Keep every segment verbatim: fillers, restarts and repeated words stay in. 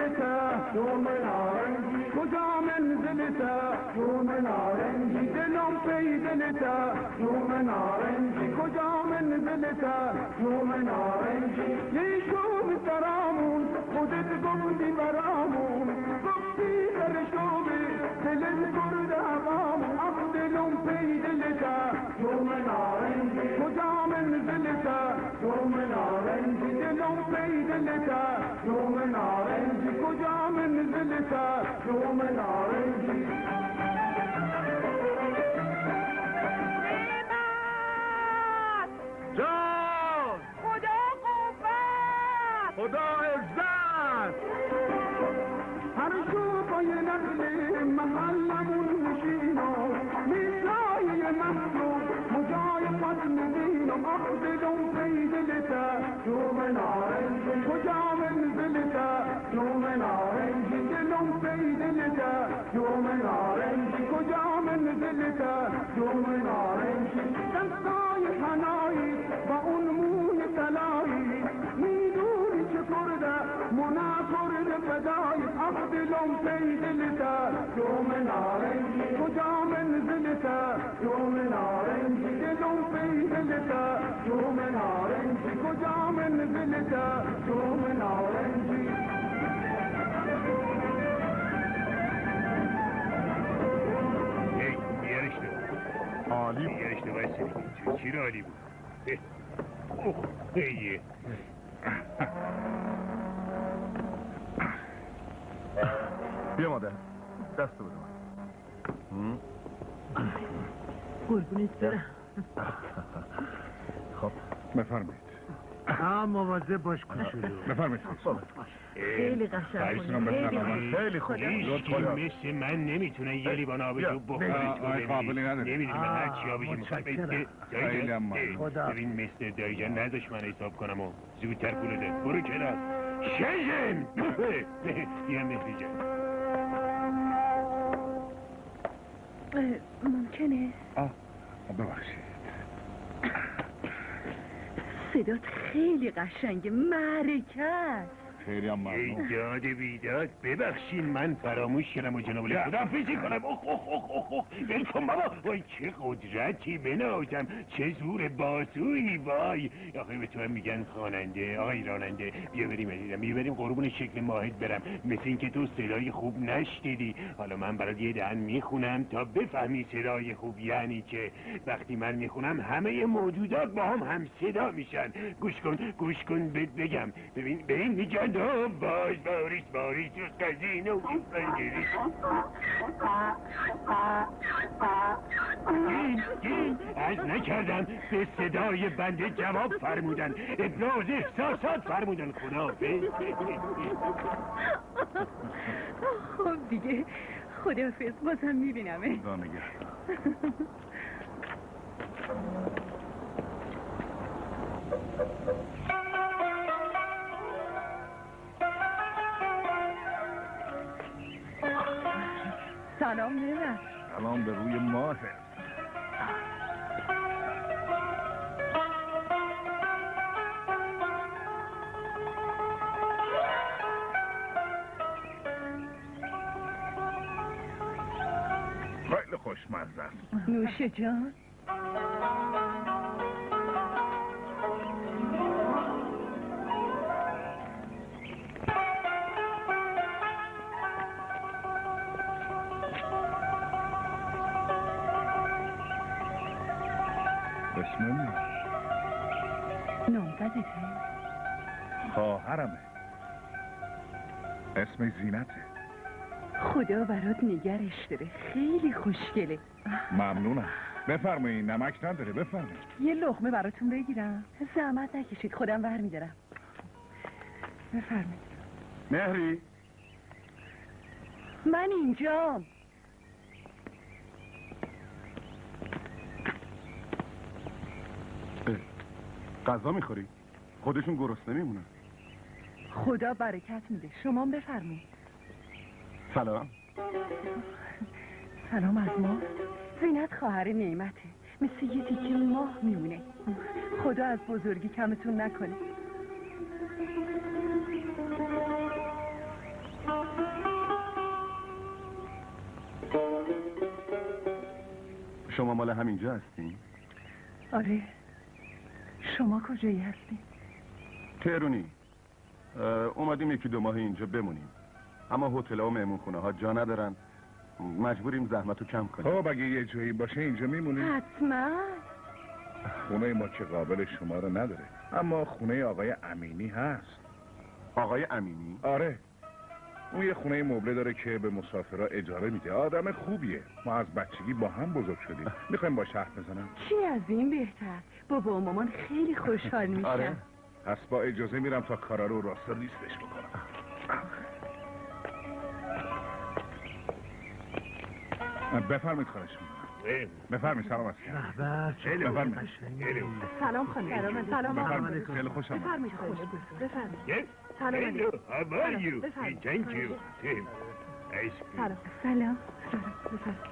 منزلته شوم نارنجی کجا منزلته شوم نارنجی دلم پی دلته شوم نارنجی کجا منزلته شوم نارنجی یه شوم سرامون خودت گفتی برامون گفتی در شومی دلت برد هوامون اخ دلم پی دلته شوم نارنجی کجا منزلته شوم نارنجی دلم پی دلته شوم نارنجی کجا منزلته شوم نارنجی جان خدا قوت خدا عزت هر شوقای نقل محلمون نشینو میرای مخلوق مجای قدم دینم اخ دلم پی دلته شوم نارنجی کجا منزلته شوم نارنجی دلم پی دلته شوم نارنجی کجا منزلته شوم نارنجی دستای حنایی با اون موی طلایی میدونی چه کرده منا کرده فدای اخ دلم پی دلته شوم نارنجی کجا منزلته شوم نارنجی دلم پی دلته شوم نارنجی کجا منزلته شوم نارنجی ای بیارش تو عالی بود بیارش تو بایستی چی رو عالی بود اوه ایه بیا مادر دستو بده من قربونت برم. خب بفرمایید ها مواظب باش کوچولو. بفرمایید خیلی قشنگ بود. خیلی خیلی خوب هیچ مثل من نمیتونه یه لیوان آب جو بخوره تو آقای قابلی نداری نمیدونی من هر چی آبشو میخوام خیلی هم خدا. ببین مثل دایی جان نداشت من حساب کنم و زودتر پولو داد برو کنار شیزم بیا مهدی جان ممکنه آه ببخشید صدات خیلی قشنگه معرکه است. خیلی هم ممنون ای داد بیداد ببخشین من فراموش کردم و جناب علی خداحافظی کنم اخ اخ اخ اخ اخ ول کن بابا وای چه قدرتی بنازم چه زور بازویی وای آخه به تو هم میگن خواننده آقای راننده بیا بریم عزیزم بیا بریم قربون شکل ماهت برم مثل اینکه تو صدای خوب نشنیدی حالا من برات یه دهن میخونم تا بفهمی صدای خوب یعنی چه وقتی من میخونم همه موجودات با هم هم صدا میشن گوش کن گوش کن بهت بگم ببین ببین میگن دو باز باریش باریش و قزین و انگلیس گین گین از نکردم به صدای بنده جواب فرمودن ابراز احساسات فرمودن خدا خب دیگه خداحافظ بازم میبینمه خدا نگه سلام نیمه سلام به روی ماه خیلی خوشمزه است نوش جان اسم نامزدته خواهرمه اسم زینته خدا برات نگرش داره خیلی خوشگله ممنونم بفرمایید نمک نداره بفرمایید یه لقمه براتون بگیرم زحمت نکشید خودم ور میدارم بفرمایید مهری من اینجام غذا میخوری؟ خودشون گرسنه میمونن خدا برکت میده شما بفرمایید سلام سلام از ما زینت خواهر نعمته مثل یه تیکه ماه میمونه خدا از بزرگی کمتون نکنه شما مال همینجا هستین؟ آره. شما کجایی هستین؟ تهرونی. اومدیم یکی دو ماه اینجا بمونیم، اما هتل و مهمون خونه ها جا ندارن، مجبوریم زحمت رو کم کنیم. خب اگه یه جایی باشه اینجا میمونیم. حتما. خونه ما که قابل شما رو نداره، اما خونه آقای امینی هست. آقای امینی؟ آره، اون یه خونه مبله داره که به مسافرها اجاره میده. آدم خوبیه، ما از بچگی با هم بزرگ شدیم. میخوایم با حرف بزنم؟ چی از این بهتر؟ بابا و مامان خیلی خوشحال میشن. آره. پس با اجازه میرم تا کارا رو راستا لیستش بکنم. بفرمید خواهش میکنم. بفرمید. سلام هستیم. خیلی بفرمید. سلام خانم. سلام بفرمید. خیلی خوش آمد. بفرمایید. خوش بفرمایید. Yes. سلام Hello, how are سلام. you? بفرمایید. Thank you. Tim. Ice cream. سلام. سلام. سلام. بفرمایید.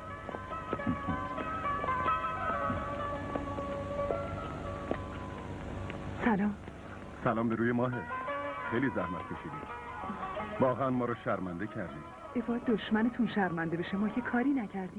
سلام. سلام به روی ماهه. خیلی زحمت کشیدید. واقعا ما رو شرمنده کردید. ایوا دشمنتون شرمنده بشه، ما که کاری نکردیم.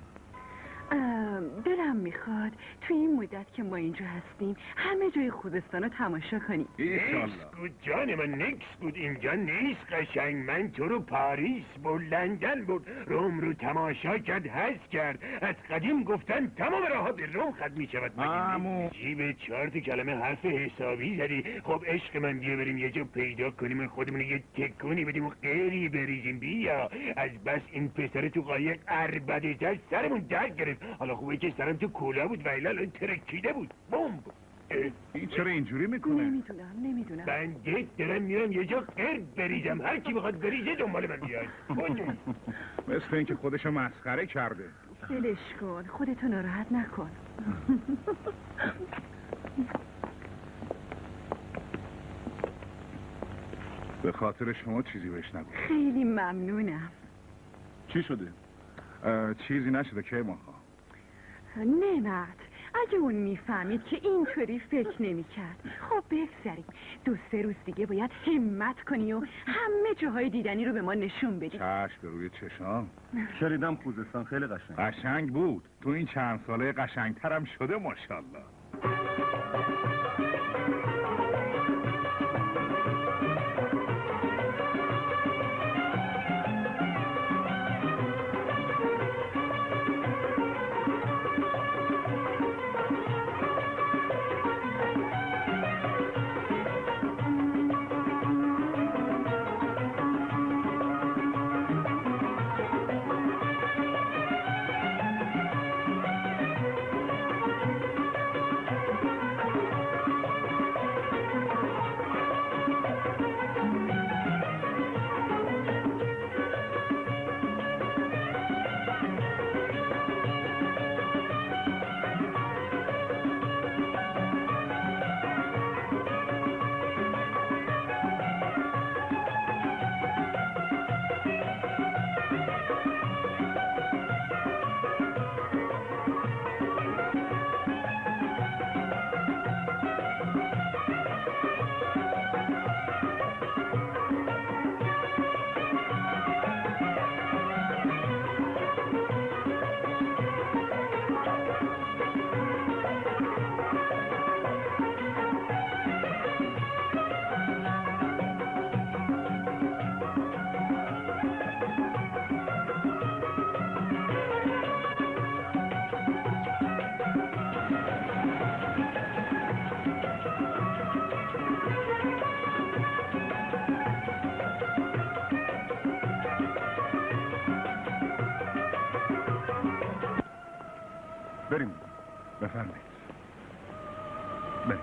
دلم میخواد توی این مدت که ما اینجا هستیم همه جای خوزستان رو تماشا کنیم. ایشالله. نیکس بود جان من، نیکس بود. اینجا نیست قشنگ. من تو رو پاریس بود، لندن بود، روم رو تماشا کرد، هست کرد. از قدیم گفتن تمام راه ها به روم ختم می شود. عمو. جیب چهار تا کلمه حرف حسابی زدی. خب عشق من بیا بریم یه جا پیدا کنیم خودمون یه تکونی بدیم و غیری بریزیم. بیا از بس این پسر تو قایق عربده زد سرمون درد گرفت. حالا خوبه که سرم تو کولا بود و الان ترکیده بود. بمب. این چرا اینجوری میکنه؟ نمیدونم نمیدونم بنده دارم میرم یه جا قرد بریزم. هر کی بخواد بریزه دنبال من بیاد. مثل اینکه خودشو مسخره کرده. دلش کن، خودتو ناراحت نکن. به خاطر شما چیزی بهش نگو. خیلی ممنونم. چی شده؟ اه، چیزی نشده که ما نعمت اگه اون میفهمید که اینطوری فکر نمیکرد. خب بگذاریم دو سه روز دیگه باید همت کنی و همه جاهای دیدنی رو به ما نشون بدی. چشم به روی چشام. شنیدم خوزستان خیلی قشنگ. قشنگ بود. تو این چند ساله قشنگترم شده ماشاءالله. بریم. بفرمایید. بریم.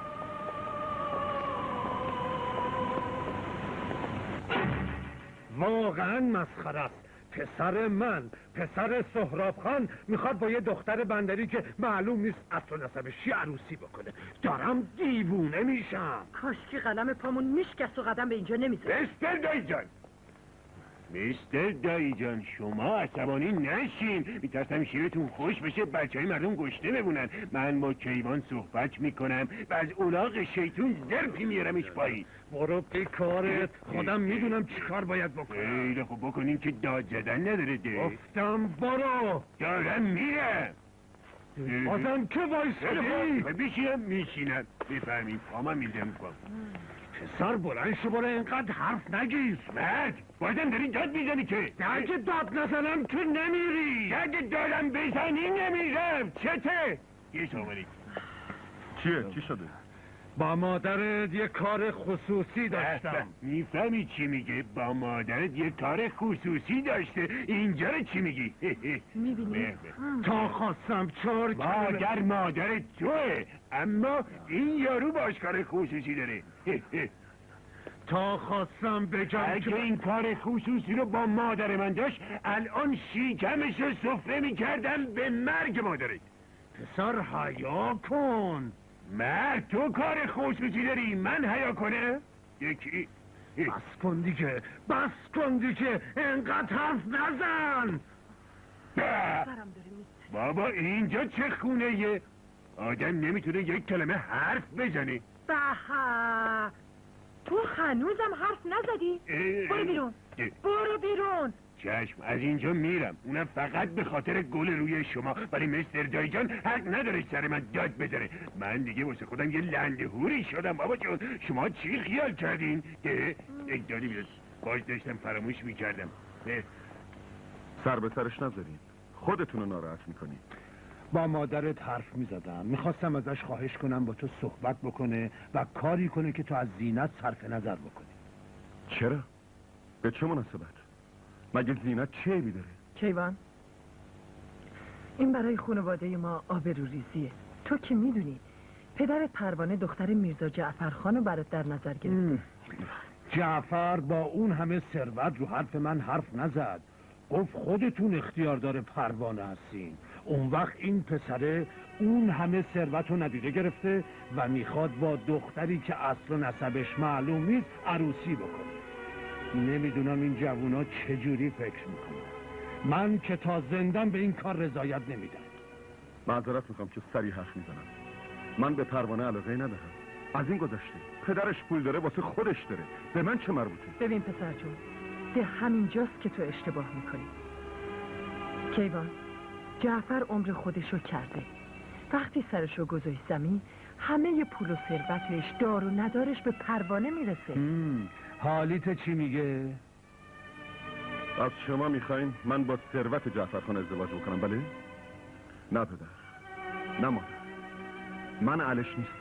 واقعا مسخره است. پسر من، پسر سهراب خان میخواد با یه دختر بندری که معلوم نیست اصل و نسبش چی عروسی بکنه. دارم دیوونه میشم. کاش که قلم پامون میشکست و قدم به اینجا نمیزد. مستر دایی جان، مستر دایی جان شما عصبانی نشین. میترسم شیرتون خوش بشه، بچه های مردم گشته بمونن. من با کیوان صحبت میکنم و از اولاغ شیطون ظرفی میارمش پایین. برو پی کارت، خودم میدونم چی کار باید بکنم. خیلی خوب بکنیم که داد زدن نداره ده. گفتم برو. دارم میرم. بازم که وایسادی؟ بشینم میشینم بفرمین پاما میدم کن. پسر بلند شو برو اینقدر حرف نگیر. مرد بازم داری داد میزنی که اگه داد نزنم که نمیری. اگه دادم بزنی نمیرم چته؟ یه شامری چیه؟ چی شده؟ با مادرت یه کار خصوصی داشتم. میفهمی چی میگه؟ با مادرت یه کار خصوصی داشته. اینجا رو چی میگی؟ میبینی؟ تا خواستم چهار مادر مادرت توه، اما این یارو باش کار خصوصی داره. تا خواستم بگم اگه این کار خصوصی رو با مادر من داشت الان شیکمش رو سفره میکردم به مرگ مادرت. پسر حیا کن. مرد تو کار خصوصی داری من حیا کنه؟ یکی بس کن دیگه، بس کن دیگه، انقدر حرف نزن. بابا اینجا چه خونه یه؟ آدم نمیتونه یک کلمه حرف بزنه. بها تو هنوزم حرف نزدی؟ برو بیرون برو بیرون. چشم از اینجا میرم، اونم فقط به خاطر گل روی شما، ولی مستر دایجان حق نداره سر من داد بذاره. من دیگه واسه خودم یه لندهوری شدم. بابا جون شما چی خیال کردین؟ ده یک دادی بیاد باز داشتم فراموش میکردم. سر به سرش نذارین، خودتون رو ناراحت میکنین. با مادرت حرف میزدم، میخواستم ازش خواهش کنم با تو صحبت بکنه و کاری کنه که تو از زینت صرف نظر بکنی. چرا؟ به چه مناسبت؟ مگه زینت چه عیبی داره؟ کیوان این برای خانواده ما آبروریزیه. تو که میدونی پدر پروانه دختر میرزا جعفرخان رو برات در نظر گرفت. جعفر با اون همه ثروت رو حرف من حرف نزد، گفت خودتون اختیار داره پروانه هستین. اون وقت این پسره اون همه ثروت رو ندیده گرفته و میخواد با دختری که اصل و نسبش معلوم نیست عروسی بکنه. نمیدونم این جوونا چجوری فکر میکنن. من که تا زندم به این کار رضایت نمیدم. معذرت میخوام که سریع حرف میزنم. من به پروانه علاقه ندارم. از این گذشته پدرش پول داره واسه خودش داره، به من چه مربوطه؟ ببین پسر جون، ده همینجاست که تو اشتباه میکنی. کیوان جعفر عمر خودشو کرده. وقتی سرشو گذاشت زمین همه پول و ثروتش دار و ندارش به پروانه میرسه. حالیت چی میگه؟ از شما میخواین من با ثروت جعفرخان ازدواج بکنم بله؟ نه پدر، نه مادر، من علش نیستم.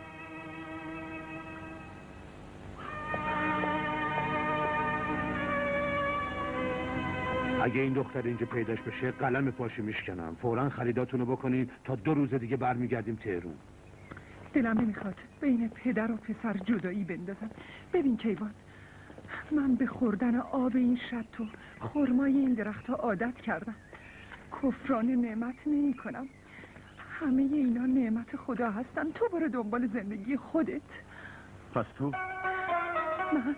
اگه این دختر اینجا پیداش بشه قلم پاشو میشکنم. فوراً خریداتونو بکنین تا دو روز دیگه برمیگردیم تهرون. دلم نمیخواد بین پدر و پسر جدایی بندازم. ببین کیوان، من به خوردن آب این شط و خرمای این درخت ها عادت کردم. کفران نعمت نمی کنم. همه اینا نعمت خدا هستن. تو برو دنبال زندگی خودت. پس تو؟ من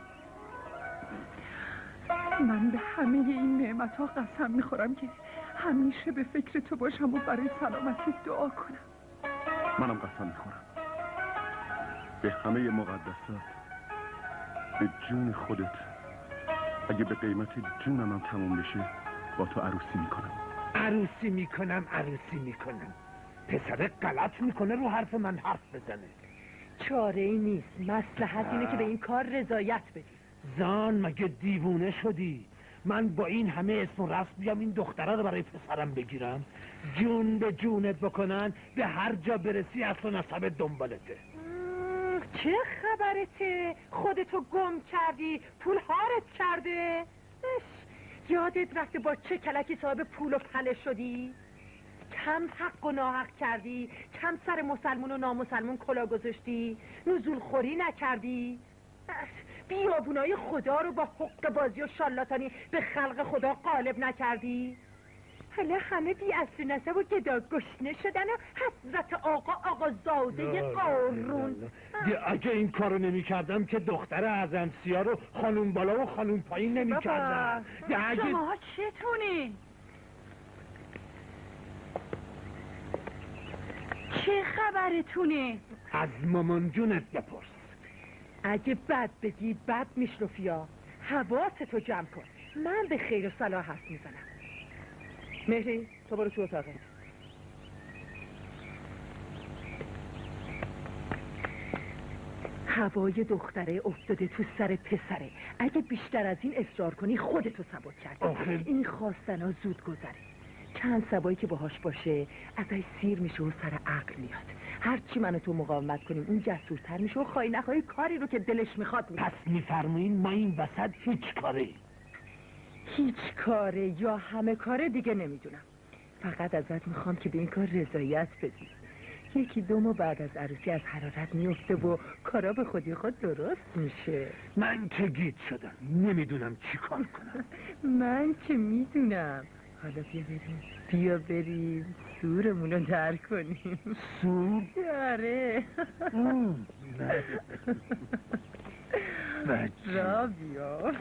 من به همه این نعمت ها قسم میخورم که همیشه به فکر تو باشم و برای سلامتی دعا کنم. منم قسم میخورم به همه مقدسات، به جون خودت، اگه به قیمت جونم هم تموم بشه با تو عروسی میکنم. عروسی میکنم عروسی میکنم. پسر غلط میکنه رو حرف من حرف بزنه. چاره ای نیست، مصلحت اینه که به این کار رضایت بدی. زان مگه دیوونه شدی؟ من با این همه اسم و رسم بیام این دختره رو برای پسرم بگیرم؟ جون به جونت بکنن به هر جا برسی اصل و نسب دنبالته. چه خبرته؟ خودتو گم کردی؟ پول هارت کرده؟ یادت رفته با چه کلکی صاحب پول و پله شدی؟ کم حق و ناحق کردی؟ کم سر مسلمون و نامسلمون کلا گذاشتی؟ نزول خوری نکردی؟ بیابونای خدا رو با حق بازی و شالاتانی به خلق خدا غالب نکردی؟ حالا همه بی اصل نسب و گدا گشنه شدن و حضرت آقا آقا زاده قارون. اگه این کارو نمی کردم که دختر اعظم سیا رو خانوم بالا و خانوم پایین نمی کردم. اگه... شما چتونین؟ چه خبرتونه؟ از مامان جونت بپرس. اگه بد بگی بد میشنفیا. حواستو جمع کن، من به خیر و صلاح حرف میزنم. مهری تو برو تو اتاقت. هوای دختره افتاده تو سر پسره. اگه بیشتر از این اصرار کنی خودتو سبک کردی. آخه این خواستنا زود گذره. چند سبایی که باهاش باشه ازش سیر میشه و سر عقل میاد. هرچی من و تو مقاومت کنیم اون جسورتر میشه و خواهی نخواهی کاری رو که دلش میخواد میکنه. پس میفرمایین ما این وسط هیچ کاره؟ هیچ کاره یا همه کاره دیگه نمیدونم. فقط ازت میخوام که به این کار رضایت بدی. یکی دو ماه بعد از عروسی از حرارت میفته و کارا به خودی خود درست میشه. من که گیج شدم نمیدونم چی کار کنم. من که میدونم. حالا بیا بریم بیا بریم سورمونو در کنیم. سور؟ آره. را بیا.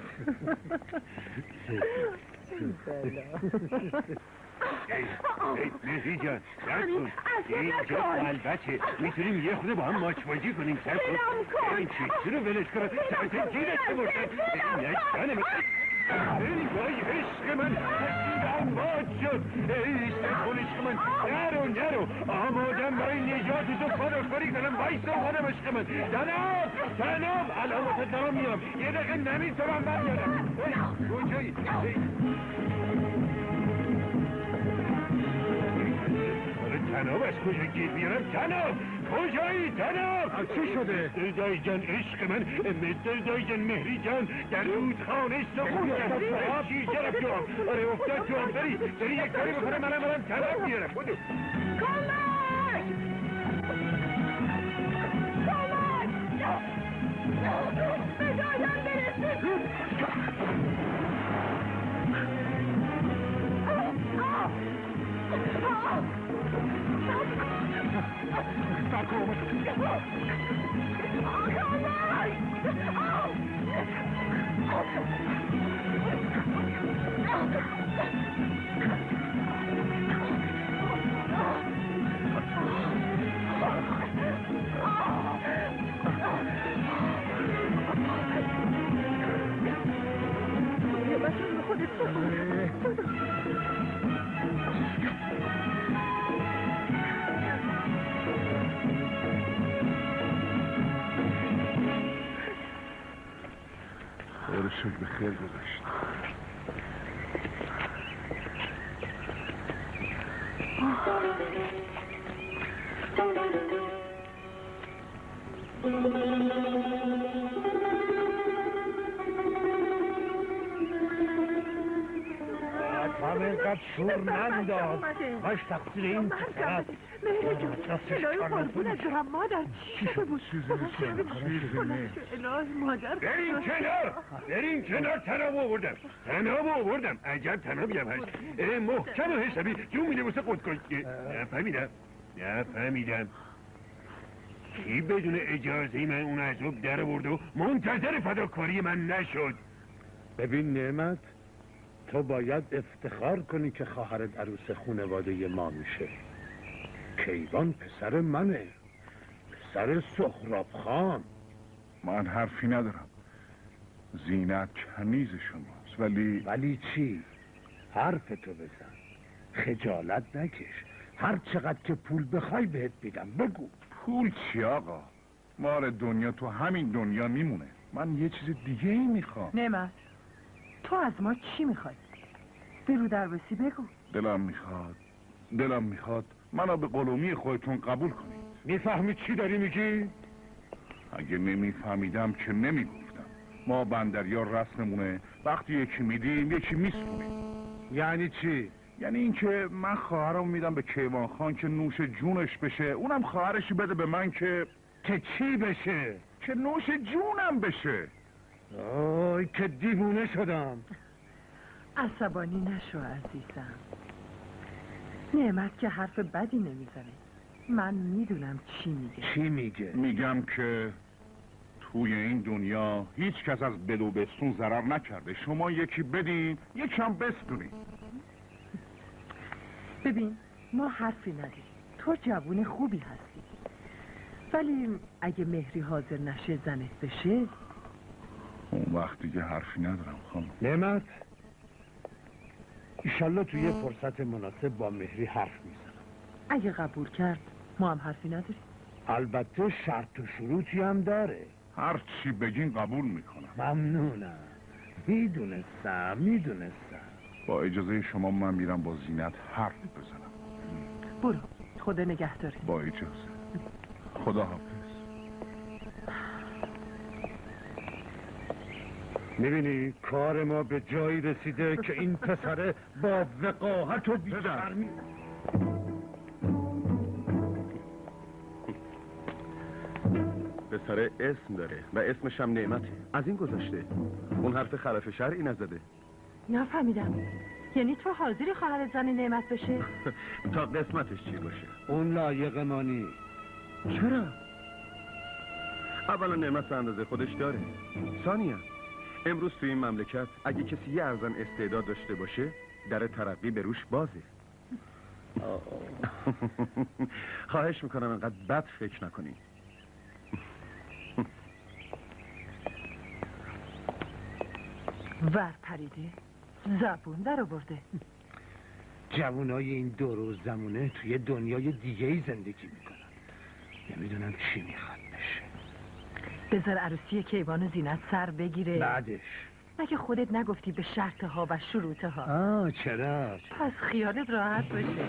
مهری جان سر کن اینجا البته میتونیم یه خود با هم ماچ بازی کنیم. سر کن این چیزی رو ولش کنم سرت گیرت بمرسن. نه جانم ای وای عشق من دیدم ماچ شد. ای سرکن عشق من نرو نرو آمادم برای نجات تو فداکاری کنم. وایسا خانم عشق من. جناب جناب علامت دارم میام یه دقیقه نمیتونم برگردم. کجایی جناب از کجا گیر بیارم؟ جناب کجایی جناب؟ چی شده؟ دردای جان عشق من دردای جان مهری جان در رودخانه سقوط کرد. چی جرب تو هم آره افتاد تو هم بری بری یک کاری بکنم منم منم جناب بیارم. بودو کمک کمک به جایم برسید. شکر به خیر گذاشت. هم اینقدر شور ننداز. باش تقصیر این پسر است. مهر جون الهی قربونت برم مادر چی شده بود؟ الهی مادر بریم کنار بریم کنار. تناب آوردم تناب آوردم. عجب تنابی هم هست محکم و حسابی جون میده واسه خودکش. نفهمیدم نفهمیدم کی بدون اجازه من اون عذاب در برد و منتظر فداکاری من نشد. ببین نعمت تو باید افتخار کنی که خواهرت عروس خانواده ما میشه. کیوان پسر منه، پسر سهراب خان. من حرفی ندارم. زینت کنیز شماست ولی ولی چی؟ حرف تو بزن، خجالت نکش. هر چقدر که پول بخوای بهت میدم. بگو. پول چی آقا؟ مال دنیا تو همین دنیا میمونه. من یه چیز دیگه ای میخوام. نعمت تو از ما چی میخوای؟ برو دربسی بگو. دلم میخواد دلم میخواد منو به قلومی خودتون قبول کنید. میفهمی چی داری میگی؟ اگه نمیفهمیدم که نمیگفتم. ما بندریا رسممونه وقتی یکی میدیم یکی میسونیم. یعنی چی؟ یعنی اینکه من خواهرم میدم به کیوان خان که نوش جونش بشه، اونم خواهرشی بده به من که که چی بشه؟ که نوش جونم بشه. آی که دیوونه شدم. عصبانی نشو عزیزم. نعمت که حرف بدی نمیزنه. من میدونم چی میگه. چی میگه؟ میگم که توی این دنیا هیچ کس از بد و بستون ضرر نکرده. شما یکی بدین یکم بستونین. ببین ما حرفی نداریم. تو جوون خوبی هستی ولی اگه مهری حاضر نشه زنت بشه اون وقت دیگه حرفی ندارم خانم. نعمت ایشالله توی یه فرصت مناسب با مهری حرف میزنم. اگه قبول کرد ما هم حرفی نداریم. البته شرط و شروطی هم داره. هر چی بگین قبول میکنم. ممنونم. میدونستم میدونستم. با اجازه شما من میرم با زینت حرف بزنم. برو، خدا نگهداره. با اجازه. خدا حافظ. میبینی کار ما به جایی رسیده که این پسره با وقاحت و بیشرمی. پسره اسم داره و اسمش هم نعمته. از این گذاشته اون حرف خلاف شرعی نزده. نفهمیدم. یعنی تو حاضری خواهر زن نعمت بشه؟ تا قسمتش چی باشه. اون لایق ما نیست. چرا؟ اولا نعمت اندازه خودش داره. ثانیا امروز تو این مملکت اگه کسی یه ارزن استعداد داشته باشه در ترقی به روش بازه. خواهش میکنم انقدر بد فکر نکنی. ور پریده زبون در آورده. جوانای این دو روز زمونه توی دنیای دیگه‌ای زندگی میکنن. نمیدونم چی میخواد بشه. بذار عروسی کیوان و زینت سر بگیره. بعدش مگه خودت نگفتی به شرط ها و شروط ها؟ آه چرا؟ پس خیالت راحت باشه.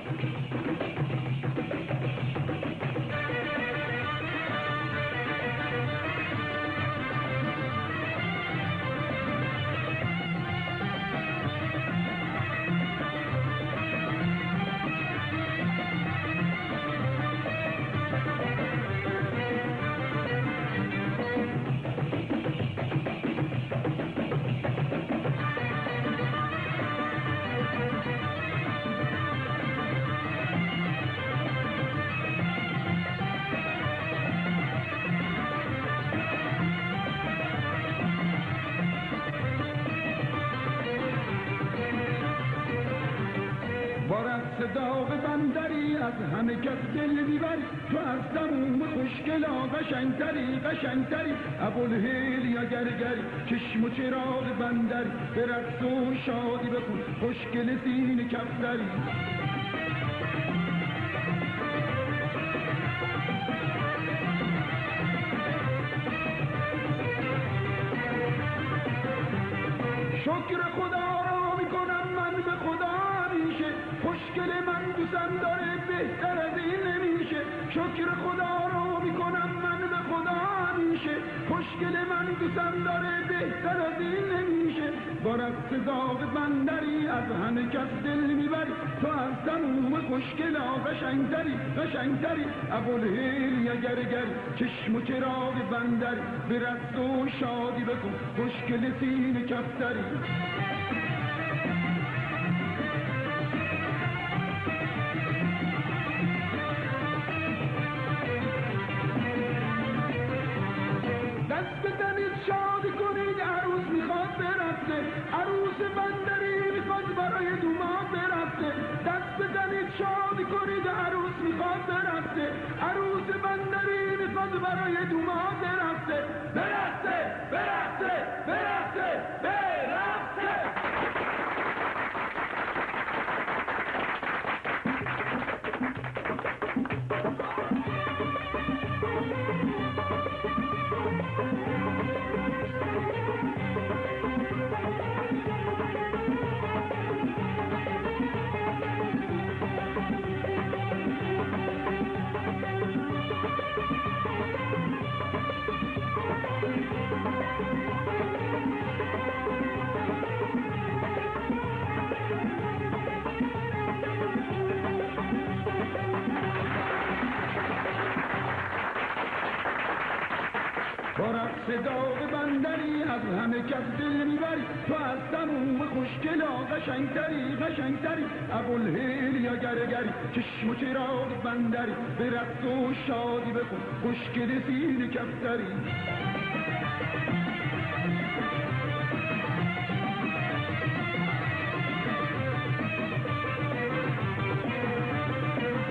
داغ بندری از همه کس دل میبری، تو از تموم خوشگلا قشنگتری قشنگتری. ابوالهیل یا گرگری چشم و چراغ بندری، به رقص و شادی بکن خوشگل سینه کفتری. شکر خدا را میکنم من به خدا همیشه، خوشگل من دوستم داره بهتر از این نمیشه. شکر خدا را میکنم من به خدا همیشه، خوشگل من دوستم داره بهتر از این نمیشه. با رقص داغ بندری از همه کس دل میبری، تو از تموم خوشگلا قشنگتری قشنگتری. ابوالهیل یا گرگری چشم و چراغ بندری، به رقص و شادی بکن خوشگل سینه کفتری. دست بزنید شادی کنید، عروس میخواد برسه، عروس بندری میخواد برای دوماد برسه. دست بزنید شادی کنید، عروس میخواد برسه، عروس بندری میخواد برای دوماد برسه. برسه برسه برسه برسه. با رقص داغ بندری از همه کس دل میبری، تو از تموم خوشگلا قشنگتری قشنگتری. ابوالهیل یا گرگری چشم و چراغ بندری، به رقص و شادی بکن خوشگل سینه کفتری.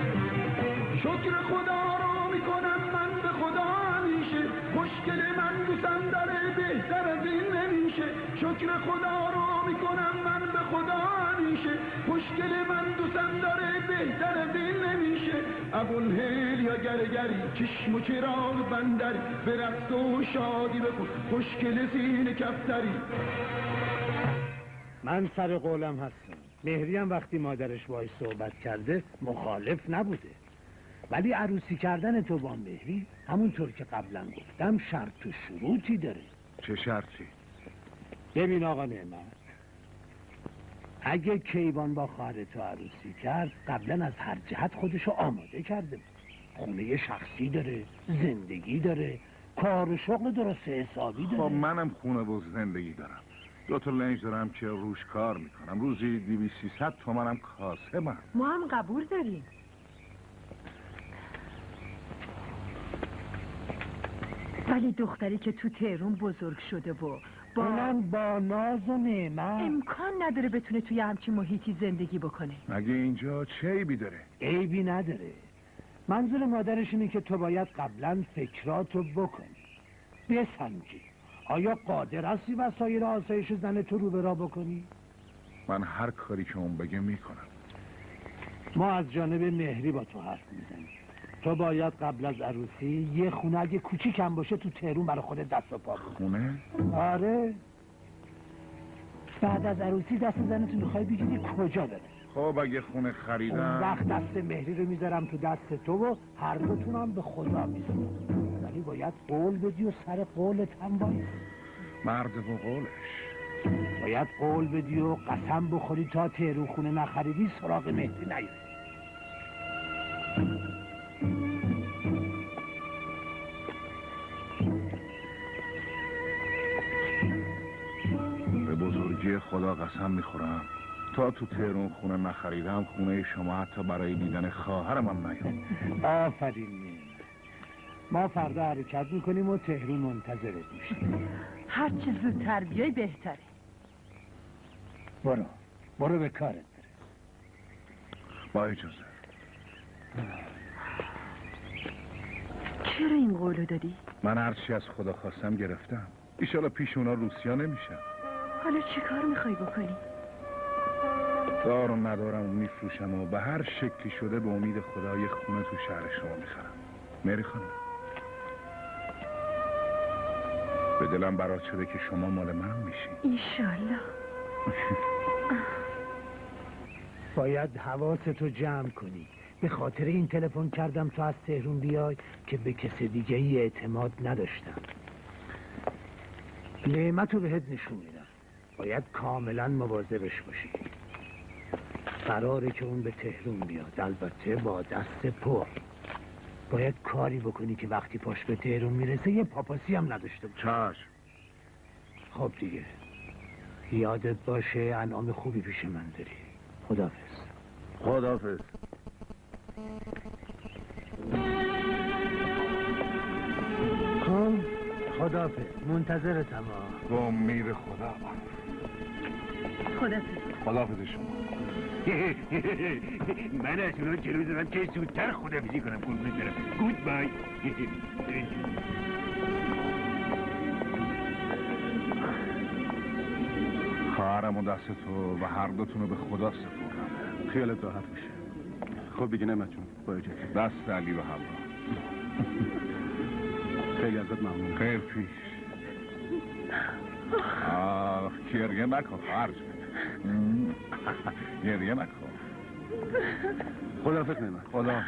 شکر خدا را میکنم من به خدا همیشه، خوشگل من دوستم داره بهتر از این نمیشه شکر خدا رو میکنم من به خدا میشه خوشگل من دوستم داره بهتر از این نمیشه ابوالهیل یا گرگری چشم و چراغ بندری به رقص و شادی بکن خوشگل سینه کفتری. من سر قولم هستم. مهری هم وقتی مادرش باهاش صحبت کرده مخالف نبوده، ولی عروسی کردن تو با مهری همونطور که قبلا گفتم شرط و شروطی داره. چه شرطی؟ ببین آقا نعمت، اگه کیوان با خواهر تو عروسی کرد قبلا از هر جهت خودشو آماده کرده بود. خونه شخصی داره، زندگی داره، کار و شغل درست حسابی داره. خب منم خونه و زندگی دارم، دو تا لنج دارم که روش کار میکنم، روزی دویست سیصد تومنم کاسبم. ما هم قبول داریم. ولی دختری که تو تهران بزرگ شده و با اونم با ناز و نعمت امکان نداره بتونه توی همچین محیطی زندگی بکنه. مگه اینجا چه عیبی داره؟ عیبی نداره. منظور مادرش اینه که تو باید قبلا فکراتو بکنی، بسنجی آیا قادر هستی وسایل آسایش زن تو رو به راه بکنی؟ من هر کاری که اون بگه میکنم. ما از جانب مهری با تو حرف میزنیم. تو باید قبل از عروسی یه خونه اگه کوچیکم باشه تو تهرون برای خودت دست و پا بزنی. خونه؟ آره. بعد از عروسی دست زنتو میخوای بگیری کجا بره؟ خب اگه خونه خریدم اون وقت دست مهری رو میذارم تو دست تو و هر دوتونم به خدا میسپارم، ولی باید قول بدی و سر قولت هم باید. مرد و قولش. باید قول بدی و قسم بخوری تا تهرون خونه نخریدی سراغ مهری نیاری. به بزرگی خدا قسم میخورم تا تو تهرون خونه نخریدم خونه شما حتی برای دیدن خواهرم هم نیام. آفرین نعمت. ما فردا حرکت میکنیم و تهرون منتظرت میشیم. هر چه زودتر بیای بهتره. برو برو به کارت برس. با اجازه. چرا این قولو دادی؟ من هرچی از خدا خواستم گرفتم، ایشالا پیش اونا روسیا نمیشم. حالا چی کار میخوای بکنی؟ دار و ندارم و میفروشم و به هر شکلی شده به امید خدا یه خونه تو شهر شما میخرم. مری خانم، به دلم برات شده که شما مال من میشین. ایشالله. باید حواستو جمع کنی. به خاطر این تلفن کردم تو از تهرون بیای که به کس دیگه ای اعتماد نداشتم. نعمتو بهت نشون میدم، باید کاملا مواظبش باشی. قراره که اون به تهرون بیاد، البته با دست پر. باید کاری بکنی که وقتی پاش به تهرون میرسه یه پاپاسی هم نداشته باشه. چشم. خب دیگه یادت باشه انعام خوبی پیش من داری. خداحافظ. خداحافظ. خب خداحافظ. منتظرتم ها. به امید خدا. خداحافظ. خداحافظ شما. من از اونا جلو دارم که زودتر خداحافظی کنم. قربونت برم. گود بای. خواهرم و دست تو و هر دوتون رو به خدا سپردم. خیالت راحت میشه. خب دیگه نعمت جون، با اجازه. دست علی و حوا. خیلی ازت ممنون. خیر پیش. آه گریه نکن خواهر جون. گریه نکن. خداحافظ نعمت. خدا.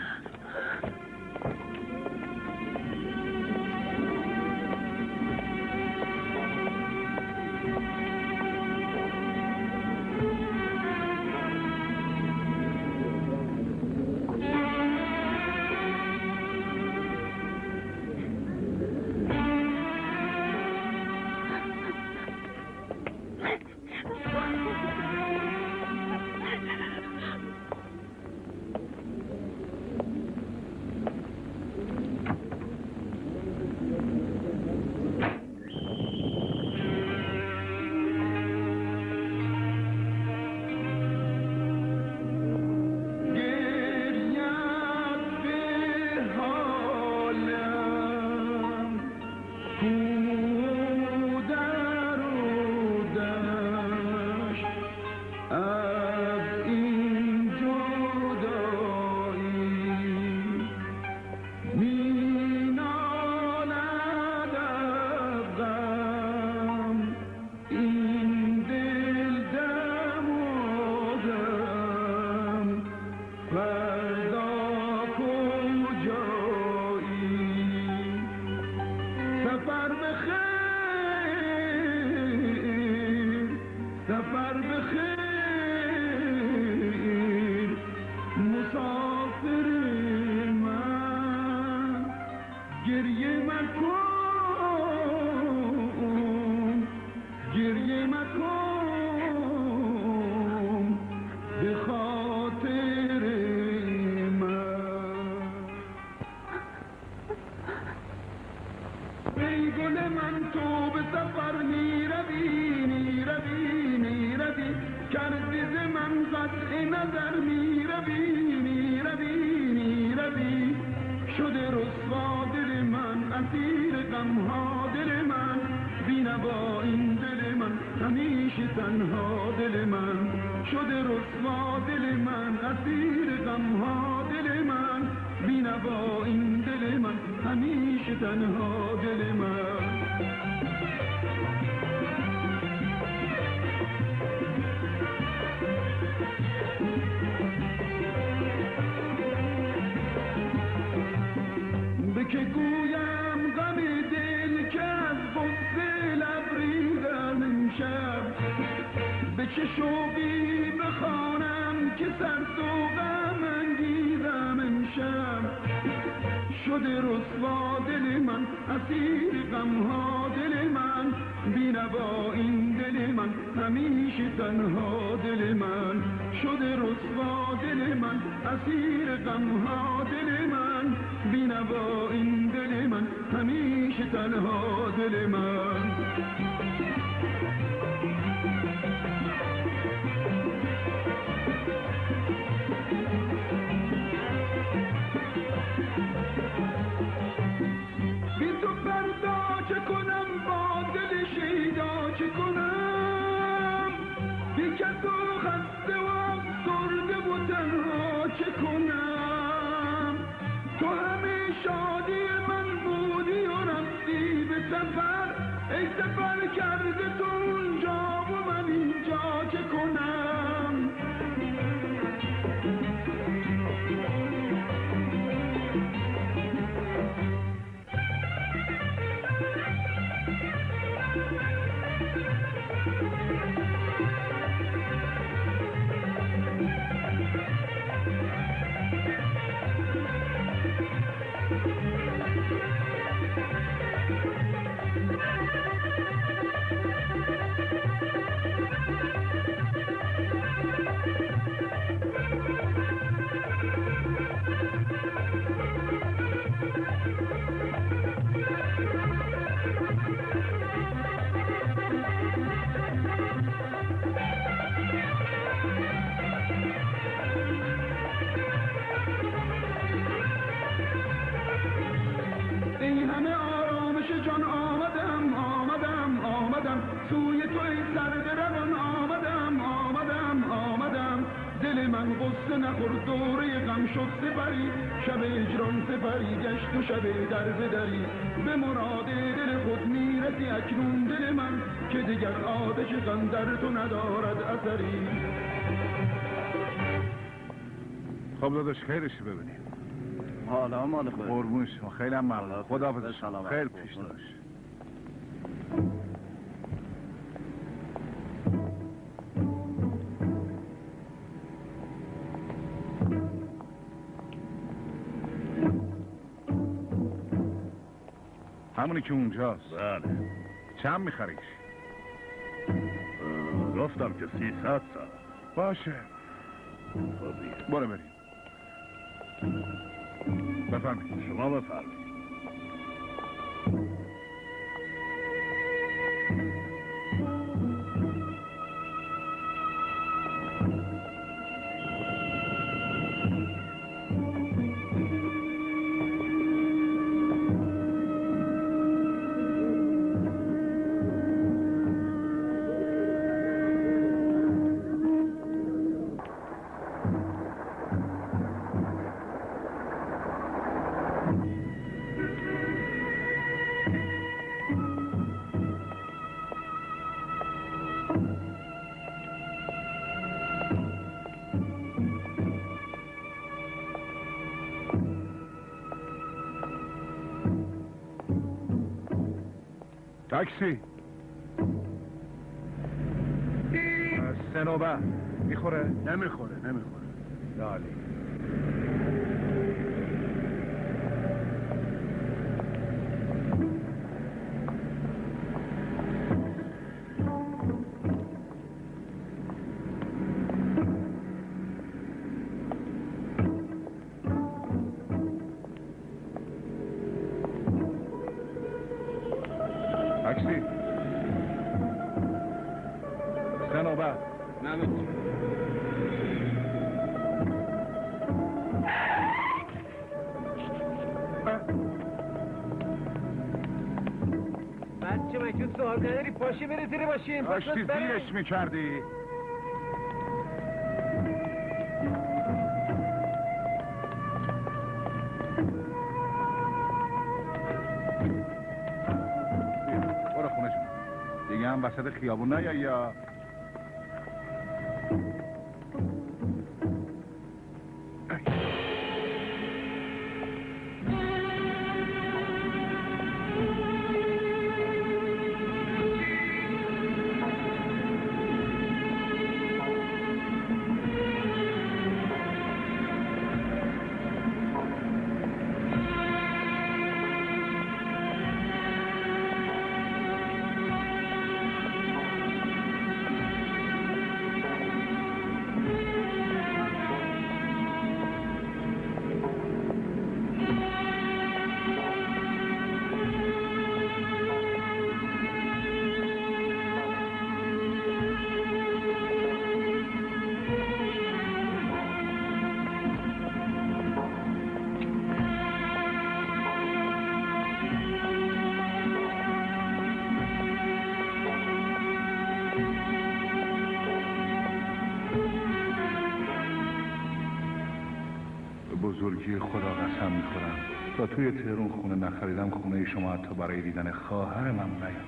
همیشه تنها دل من شده رسوا دل من اسیر غمها دل من بینوا این دل من همیشه تنها دل من به که گویم غم دل که از غصه لبریدم امشب به چه شوقی بخوانم که سرد و غم انگیزم امشب شده رسوا دل من اسیر غمها دل من بینوا این دل من همیشه تنها دل من شده رسوا دل من اسیر غمها دل من بینوا این دل من همیشه تنها دل من بی تو فردا چه کنم با دل شیدا چه کنم بی کس و خسته و افسرده و تنها چه کنم تو همه شادی من بودی و رفتی به سفر ای سفر کرده تو اونجا و من اینجا چه کنم این همه آرامش جان آمدم آمدم آمدم سوی تو ای سرد روان آمدم آمدم آمدم دل من غصه نخورد دوره غم شد سپری شب اجران سپری گشت و شب در بدری به مراد دل خود میرسی اکنون دل من که دیگر آتش غم در تو ندارد اثری خب داداش خیرشی ببینیم حالا مال خود قربون شما خیلی هم ممنون خداحافظ شما خیلی پیش داشت همونی که اونجاست بله چند میخریش؟ گفتم که سیصد سال باشه خبیه برو بریم بفرمایید شما بفرمایید تاکسی سنوبه میخوره؟ نمیخوره نمیخوره لالی تاکسی سنوبه نمیخوره بچه مگه صاحب نداری پاشی بری زیر باشیم داشتی زیرش میکردی برو خونه شون دیگه هم وسط خیابون نه یا یا بزرگی خدا قسم میخورم تا توی تهرون خونه نخریدم خونه شما حتی برای دیدن خواهر من نیام.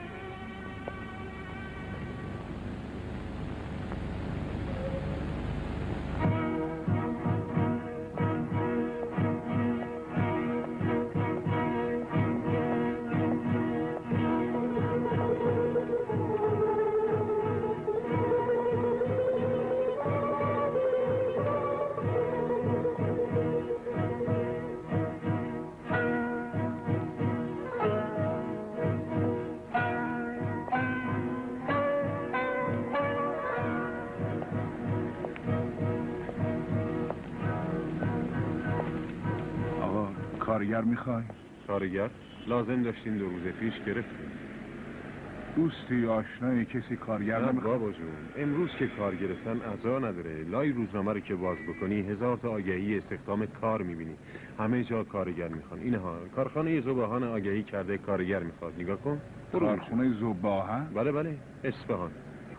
کارگر میخوای؟ کارگر؟ لازم داشتین دو روز پیش گرفتیم. دوستی آشنایی کسی کارگر نه نمیخوای؟ بابا جون امروز که کار گرفتن عزا نداره. لای روزنامه رو که باز بکنی هزار تا آگهی استخدام کار میبینی. همه جا کارگر میخوان. اینها کارخانه زباهان آگهی کرده کارگر میخواد. نگاه کن. کارخانه زباهن؟ بله بله اصفهان.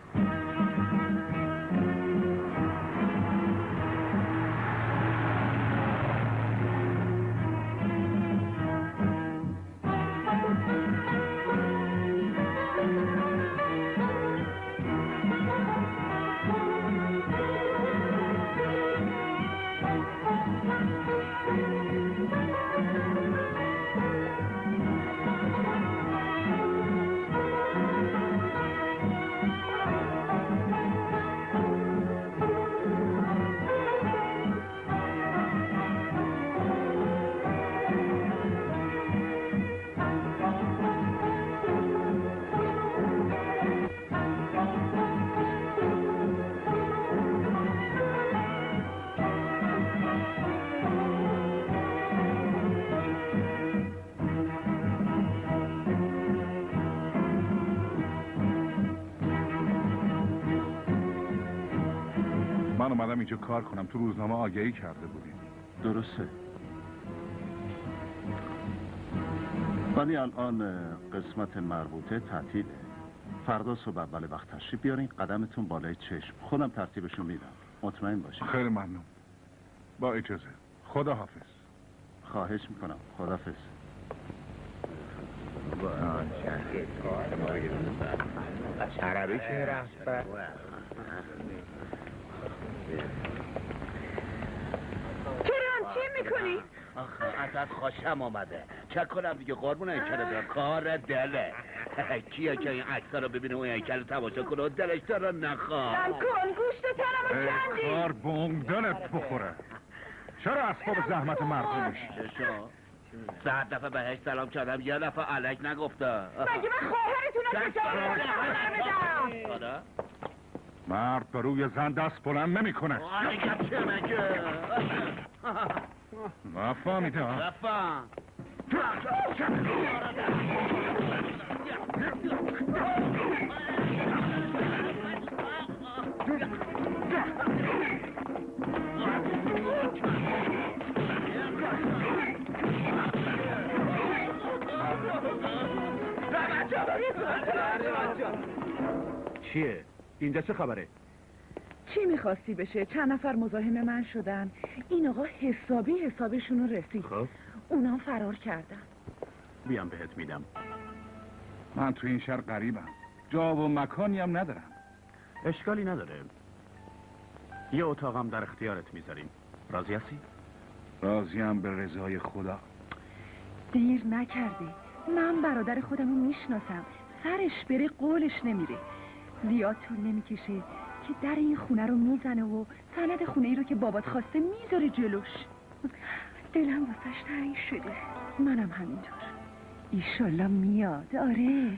من اومدم اینجا کار کنم. تو روزنامه آگهی کرده بودیم. درسته، ولی الان قسمت مربوطه تعطیله. فردا صبح اول وقت تشریف بیارین، قدمتون بالای چشم. خودم ترتیبشون میدم، مطمئن باشین. خیلی ممنون. با اجازه. خدا حافظ. خواهش میکنم. خداحافظ. عربی که رفت کرم چی میکنی؟ آخه ازت خوشم آمده. چه کنم دیگه قربون هیکل دارم. کار دله. کیه که این عکس‌ها رو ببینه و این هیکل تماشا کنه و دلش داره نخواه. من کن گوشت تنمو کندی. کار بونگ دلت بخوره. چرا اسباب زحمت مردم میشی؟ چشا صد دفعه بهش سلام کردم یه دفعه علک نگفته. مگه من خواهرتونم که آره؟ مرد به روی زن دست بلند نمی کنه. آره چه مگه؟ نفهمیده ها؟ رفم چیه؟ اینجا چه خبره؟ چی میخواستی بشه؟ چند نفر مزاحم من شدن. این آقا حسابی حسابشون رو رسید. خب اونا فرار کردن. بیام بهت میدم. من تو این شهر غریبم، جا و مکانی هم ندارم. اشکالی نداره، یه اتاقم در اختیارت میذاریم. راضی هستی؟ راضیم به رضای خدا. دیر نکردی. من برادر خودمو میشناسم، سرش بره قولش نمیره. زیاد طول نمیکشه که در این خونه رو میزنه و سند خونه ای رو که بابات خواسته میذاره جلوش. دلم واسش تنگ شده. منم همینطور. ایشالله میاد. آره.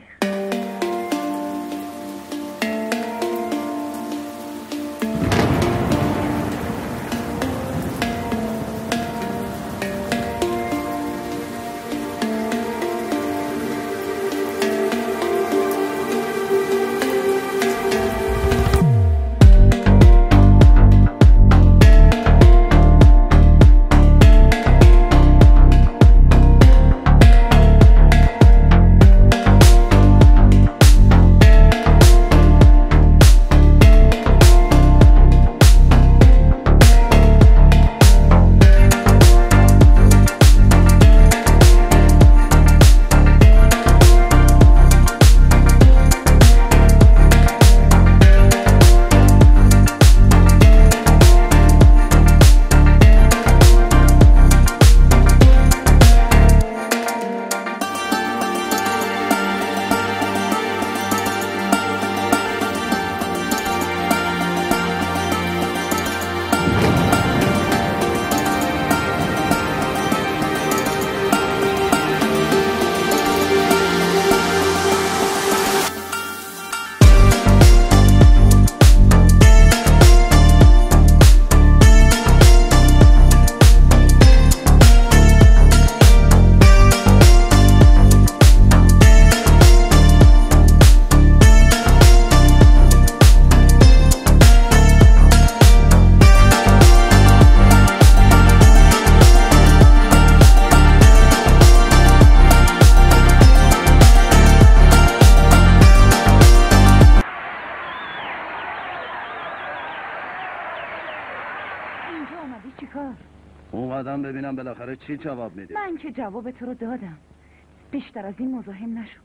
اومدم ببینم بالاخره چی جواب میده. من که جواب تو رو دادم. بیشتر از این مزاحم نشو.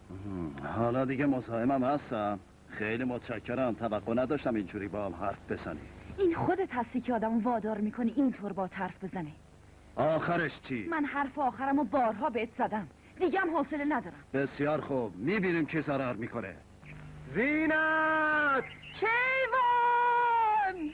حالا دیگه مزاحمم هستم. خیلی متشکرم. توقع نداشتم اینجوری با هم حرف بزنی. این خودت هستی که آدم وادار میکنی اینطور با حرف بزنه. آخرش چی؟ من حرف آخرم و بارها بهت زدم. دیگه هم حوصله ندارم. بسیار خوب، میبینیم کی ضرر میکنه. زینت! کیوان!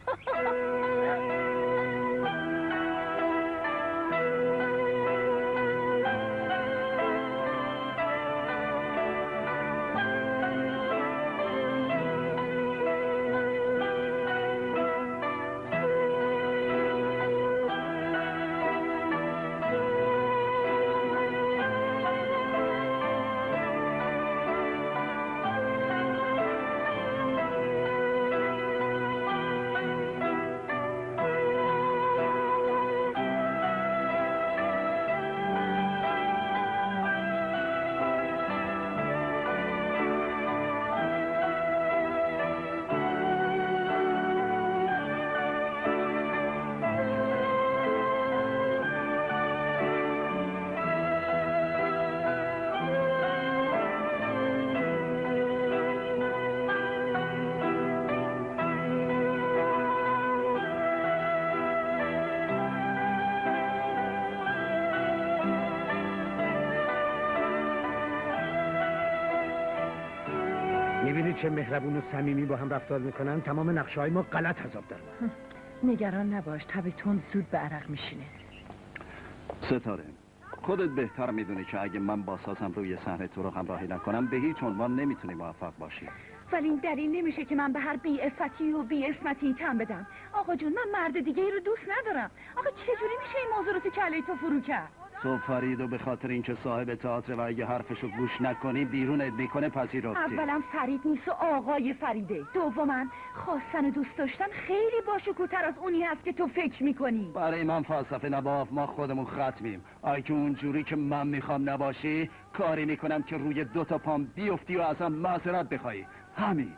میبینی چه مهربون و صمیمی با هم رفتار میکنن. تمام نقشه های ما غلط حساب دارن. نگران نباش، تبتون زود به عرق میشینه. ستاره، خودت بهتر میدونی که اگه من با سازم روی صحنه تو رو همراهی نکنم به هیچ عنوان نمیتونی موفق باشی. ولی این دلیل نمیشه که من به هر بی افتی و بی اسمتی تن بدم. آقا جون، من مرد دیگه ای رو دوست ندارم. آقا چجوری میشه این موضوع رو تو کله تو فرو کرد؟ تو فرید و به خاطر اینکه صاحب تئاتر و اگه حرفشو گوش نکنی بیرونت میکنه پذیرفتی. اولا فرید نیست و آقای فریده. دوما خواستن و دوست داشتن خیلی باشکوه‌تر از اونی هست که تو فکر میکنی. برای من فلسفه نباف، ما خودمون ختمیم. اگه اونجوری که من میخوام نباشی کاری میکنم که روی دو تا پام بیفتی و ازم معذرت بخوای. همین.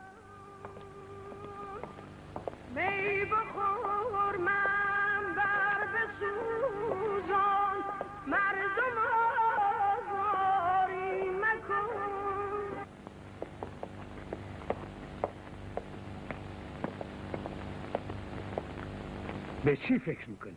می بخور من بر بسوزان مردم آزاری مکن. به چی فکر میکنی؟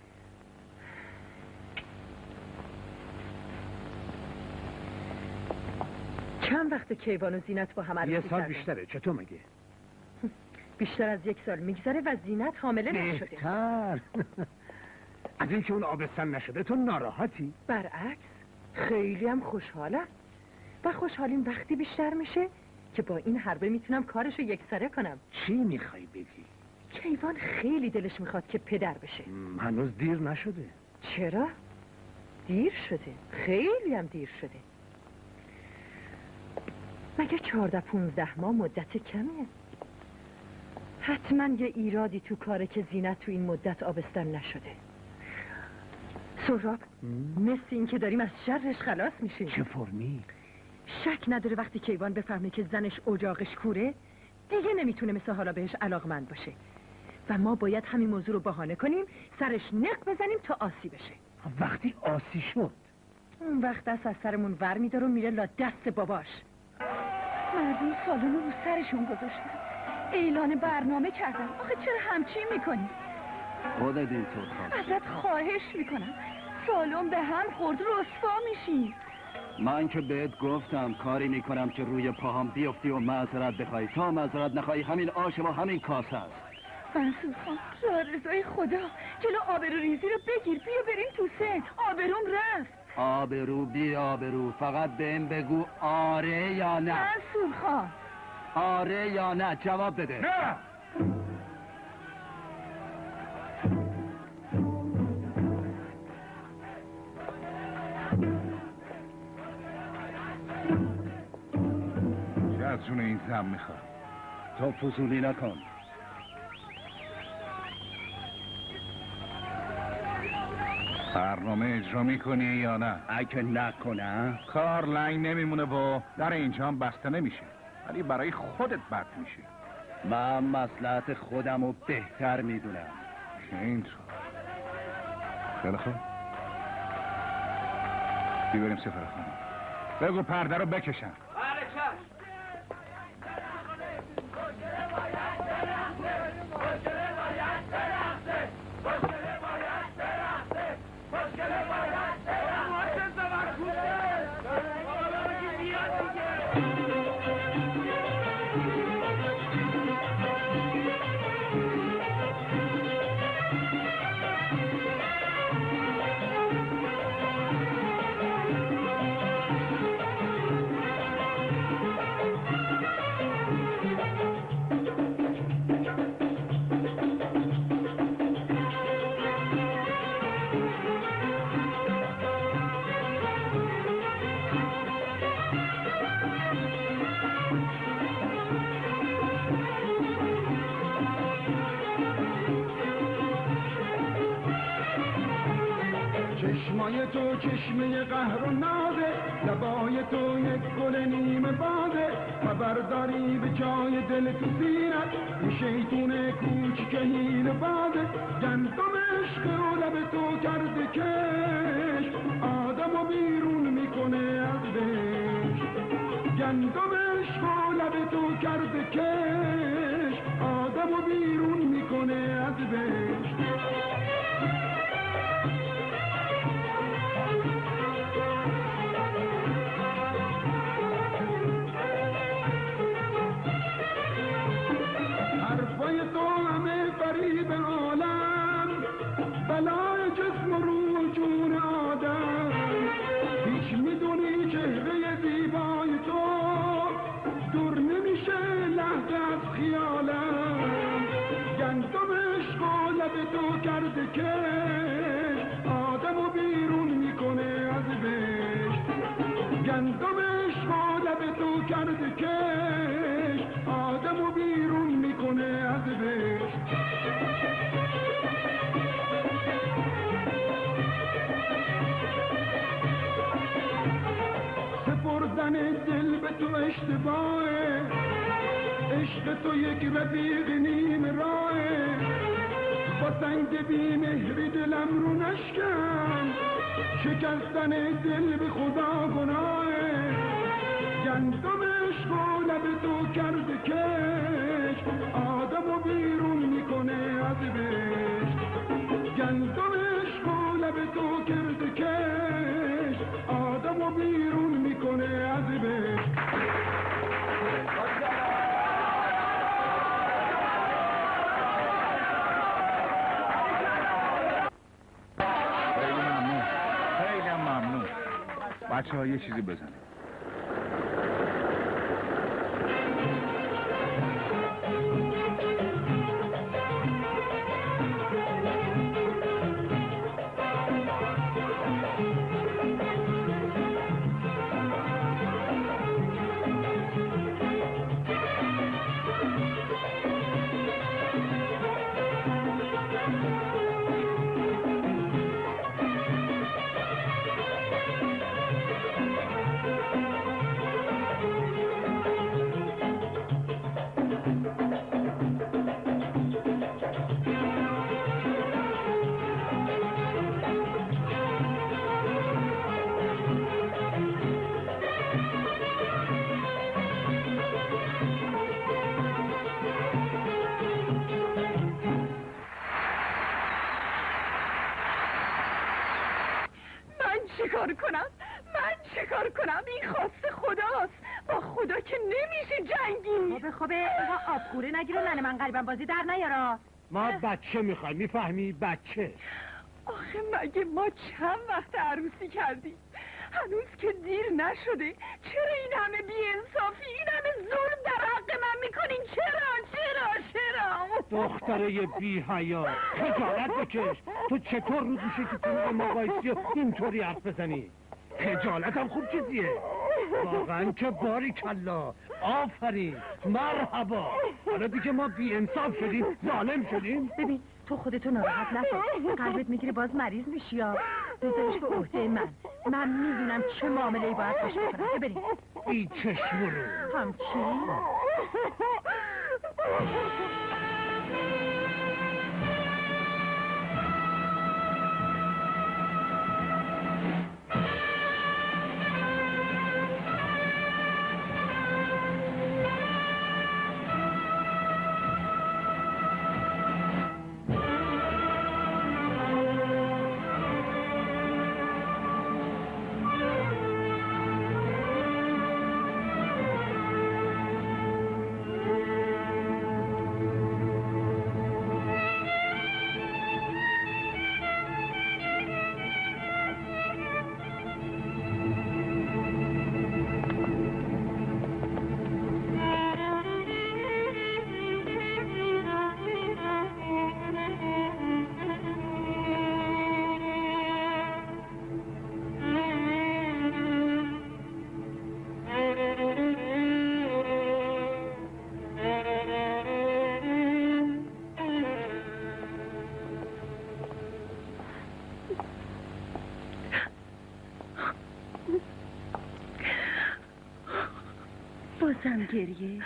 چند وقت کیوان و زینت با هم عروسی یه سال کردن؟ بیشتره. چطور مگه؟ بیشتر از یک سال میگذره و زینت حامله نشده. بهتر. از اینکه اون آبستن نشده تو ناراحتی؟ برعکس خیلی هم خوشحالم و خوشحالیم وقتی بیشتر میشه که با این حربه میتونم کارشو یکسره کنم. چی میخوای بگی؟ کیوان خیلی دلش میخواد که پدر بشه. م، هنوز دیر نشده. چرا؟ دیر شده، خیلی هم دیر شده. مگه چهارده پونزده ماه مدت کمیه؟ حتما یه ایرادی تو کاره که زینت تو این مدت آبستن نشده. سهراب، مثل این که داریم از شرش خلاص میشیم. چه فرمی؟ شک نداره وقتی کیوان بفهمه که زنش اجاقش کوره دیگه نمیتونه مثل حالا بهش علاقمند باشه و ما باید همین موضوع رو بهانه کنیم، سرش نق بزنیم تا آسی بشه. وقتی آسی شد اون وقت دست از سرمون ور میداره و میره لا دست باباش. مردم سالن رو سرشون گذاشتن، اعلان برنامه کردن. آخه چرا همچین میکنی؟ خودت اینطور خواستی. ازت خواهش میکنم، سالن به هم خورد رسوا میشی. من که بهت گفتم کاری میکنم که روی پاهام بیفتی و معذرت بخوای. تا معذرت نخوای همین آش و همین کاسه است. منصور خان، را رضای خدا جلو آبرو ریزی رو بگیر. بیا بریم تو سن، آبروم رفت. آبرو بی آبرو، فقط به این بگو آره یا نه. منصور خان، آره یا نه جواب بده. نه. چه از جون این زن میخواد؟ تو فضولی نکن. برنامه اجرا میکنی یا نه؟ اگه نکنه کار لنگ نمیمونه و در اینجا هم بسته نمیشه، ولی برای خودت بد میشه. من مصلحت خودم رو بهتر میدونم. چه اینطور؟ خیلی خوب، بی بریم سفر خانم. بگو پرده رو بکشن. چشمای تو چشمه قهر و نازه، لبای تو یک گل نیمه بازه. خبر داری به جای دل تو زیرت این شیطون کوچیک حیله بازه. گندم عشق و لب تو کرده کش آدم و بیرون میکنه از بهش. گندم عشق و لب تو کرده کش آدم و بیرون میکنه از بهش. حرفای تو همه فریب عالم، بلای جسم و روح جون آدم. هیچ میدونی چهره زیبای تو دور نمیشه لحظه از خیالم. گندم عشق و لب تو کرده که آدم و بیرون میکنه اشتباهه، عشق تو یک رفیق نیم راهه، با سنگ بی مهری دلم رو نشکن، شکستن دل به خدا گناهه، گندم عشق و لب تو کرده کش، آدم و بیرون میکنه از بهشت، گندم عشق و لب تو کرده کش، آدم و بیرون میکنه از بهشت. خیلی ممنون، خیلی ممنون. بچه ها یه چیزی بزنه. چیکار کنم؟ من چیکار کنم؟ این خواست خداست. با خدا که نمیشه جنگی. خوبه خوبه اینها آبخوره نگیر و ننه من قریبا بازی در نیارا. ما بچه میخوایم، میفهمی؟ بچه. آخه مگه ما چند وقت عروسی کردیم؟ هنوز که دیر نشده. چرا این همه بی‌انصافی، این همه ظلم در حق من میکنین؟ چرا چرا چرا؟ دختره بی حیا، خجالت بکش. تو چطور روز میشه که تو ما وایسی و اینطوری حرف بزنی؟ خجالت هم خوب چیزیه. واقعا که باری کلا، آفرین، مرحبا. حالا دیگه ما بی انصاف شدیم، ظالم شدیم. ببین تو خودتو ناراحت نکن، قلبت میگیره باز مریض میشی یا بذارش به عهده من. من میدونم چه معامله‌ای باید باش بکنم. ببریم بی چشم رو همچین بازم گریه؟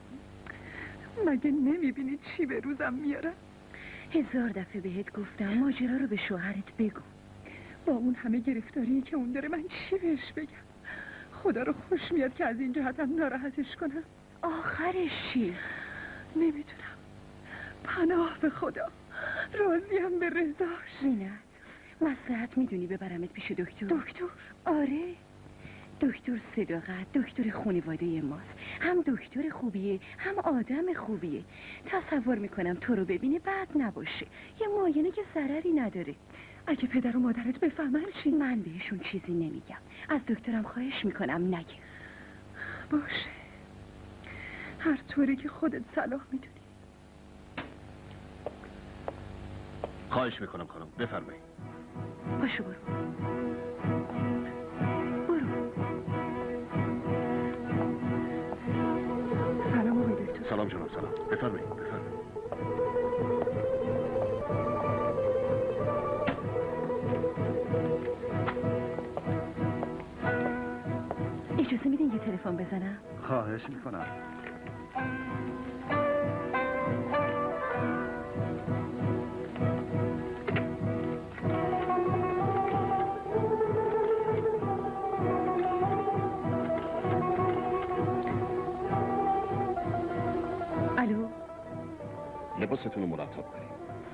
مگه نمیبینی چی به روزم میارم؟ هزار دفعه بهت گفتم ماجرا رو به شوهرت بگو. با اون همه گرفتاری که اون داره من چی بهش بگم؟ خدا رو خوش میاد که از این جهتم ناراحتش کنم. آخرش چی؟ نمیدونم. پناه به خدا، راضیم به رضاش. زینت، مصلحت میدونی ببرمت پیش دکتر؟ دکتر؟ آره، دکتر صداقت، دکتر خانواده ماست. هم دکتر خوبیه هم آدم خوبیه. تصور میکنم تو رو ببینه بد نباشه. یه معاینه که ضرری نداره. اگه پدر و مادرت بفهمن چی؟ من بهشون چیزی نمیگم. از دکترم خواهش میکنم نگه. باشه، هر طوری که خودت صلاح میدونی. خواهش میکنم خانم، بفرمایید. باشو برو. سلام آقای دکتر. سلام جناب، سلام. بفرمایید بفرمایید. اجازه میدین یه تلفن بزنم؟ خواهش میکنم. الو، لباستون رو مرتب کنید.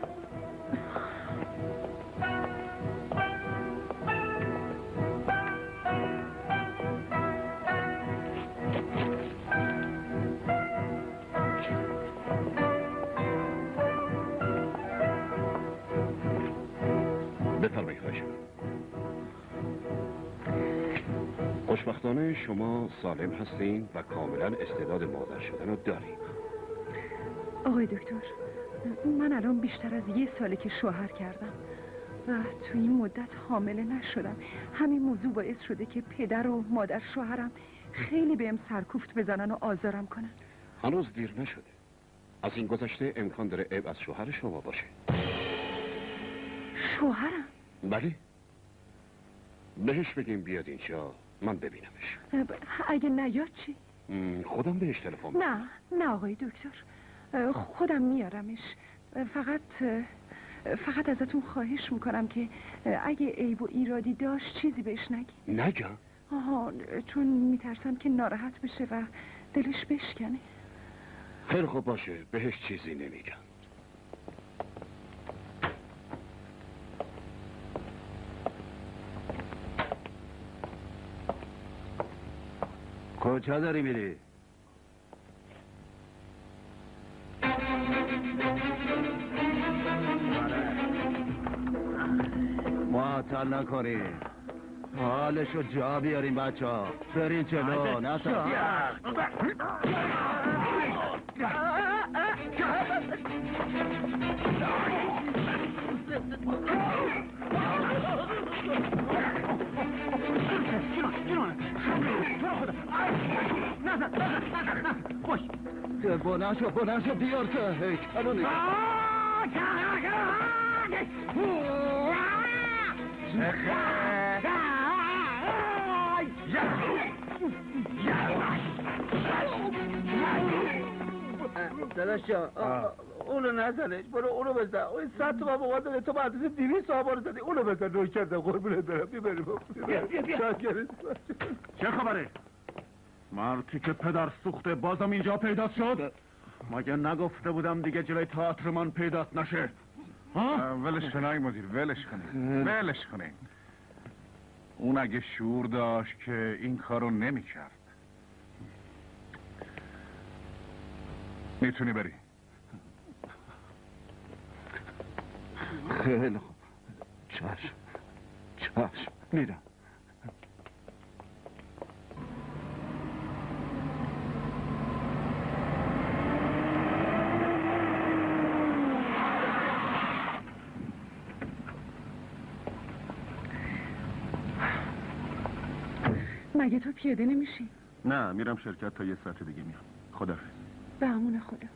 بفرمایید. خواهش می‌کنم. خوشبختانه شما سالم هستین و کاملا استعداد مادر شدن رو دارین. آقای دکتر، من الان بیشتر از یه ساله که شوهر کردم و تو این مدت حامله نشدم. همین موضوع باعث شده که پدر و مادر شوهرم خیلی بهم سرکوفت بزنن و آزارم کنن. هنوز دیر نشده. از این گذشته امکان داره عیب از شوهر شما باشه. شوهرم؟ بله. بهش بگیم بیاد اینجا من ببینمش. اگه نیاد چی؟ خودم بهش تلفن نه نه آقای دکتر، خودم میارمش. فقط فقط ازتون خواهش میکنم که اگه عیب و ایرادی داشت چیزی بهش نگی. نگم؟ آها، چون میترسم که ناراحت بشه و دلش بشکنه. خیلی خوب باشه، بهش چیزی نمیگم. کجا داری میری؟ معطل نکنی، حالشو جا بیاریم بچه ها. برین جلو، نه تا خوش بلند شو بلند شو بیار که هیکلو نگه. داداش جان اونو نزنش، برو اونو بزن. اون صد تومن موقع داره، تو مدرسه دویست آبار زدی. اونو بزن. نوکر دم قربونه برم. بیبریم بیا بیا چه خبره؟ مرتی که پدر سوخته بازم اینجا پیدا شد؟ مگه نگفته بودم دیگه جلوی تئاتر من پیدا نشه؟ ولش کن آقای مدیر، ولش کنید ولش کنید. اون اگه شعور داشت که این کارو نمیکرد. میتونی بری. خیلی خوب، چشم چشم میرم. مگه تو پیاده نمیشی؟ نه، میرم شرکت تا یه ساعت دیگه میام. خداحافظ. به امون خدا.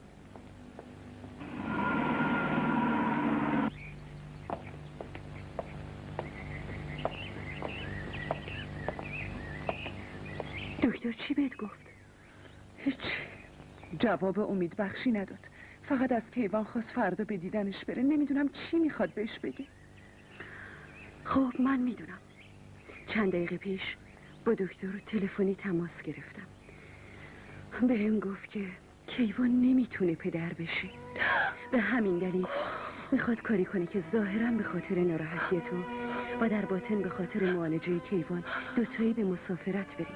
دکتر چی بهت گفت؟ هیچ. جواب امید بخشی نداد. فقط از کیوان خواست فردا به دیدنش بره. نمیدونم چی میخواد بهش بگه. خب من میدونم. چند دقیقه پیش با دکتر تلفنی تماس گرفتم. بهم گفت که کیوان نمیتونه پدر بشه. به همین دلیل میخواد کاری کنه که ظاهرا به خاطر ناراحتی تو و در باطن به خاطر معالجه کیوان دوتایی به مسافرت بریم.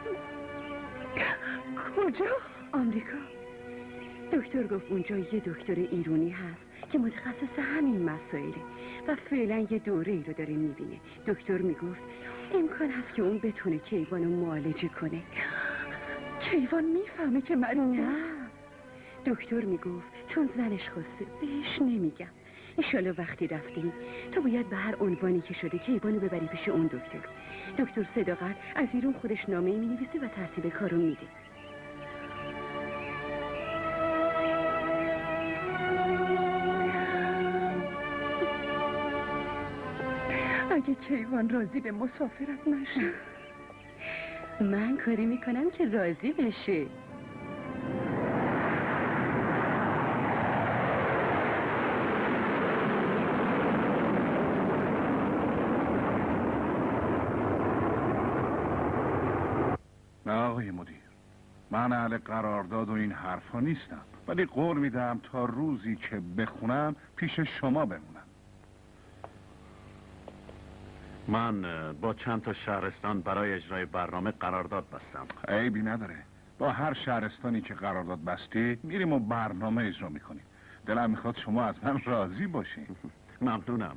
کجا؟ آمریکا. دکتر گفت اونجا یه دکتر ایرانی هست که متخصص همین مسائله و فعلا یه دوره ای رو داره میبینه. دکتر میگفت امکان هست که اون بتونه کیوان رو معالجه کنه. کیوان میفهمه که من نه. دکتر میگفت چون زنش خواسته بهش نمیگم. انشالله وقتی رفتیم تو باید به هر عنوانی که شده کیوانو ببری پیش اون دکتر. دکتر صداقت از ایرون خودش نامه می نویسه و ترتیب کارو میده. اگه کیوان راضی به مسافرت نشه من کاری میکنم که راضی بشه. نه آقای مدیر، من اهل قرارداد و این حرفا نیستم، ولی قول میدم تا روزی که بخونم پیش شما بمونم. من با چند تا شهرستان برای اجرای برنامه قرارداد بستم. عیبی نداره، با هر شهرستانی که قرارداد بستی میریم و برنامه اجرا میکنیم. دلم میخواد شما از من راضی باشین. ممنونم.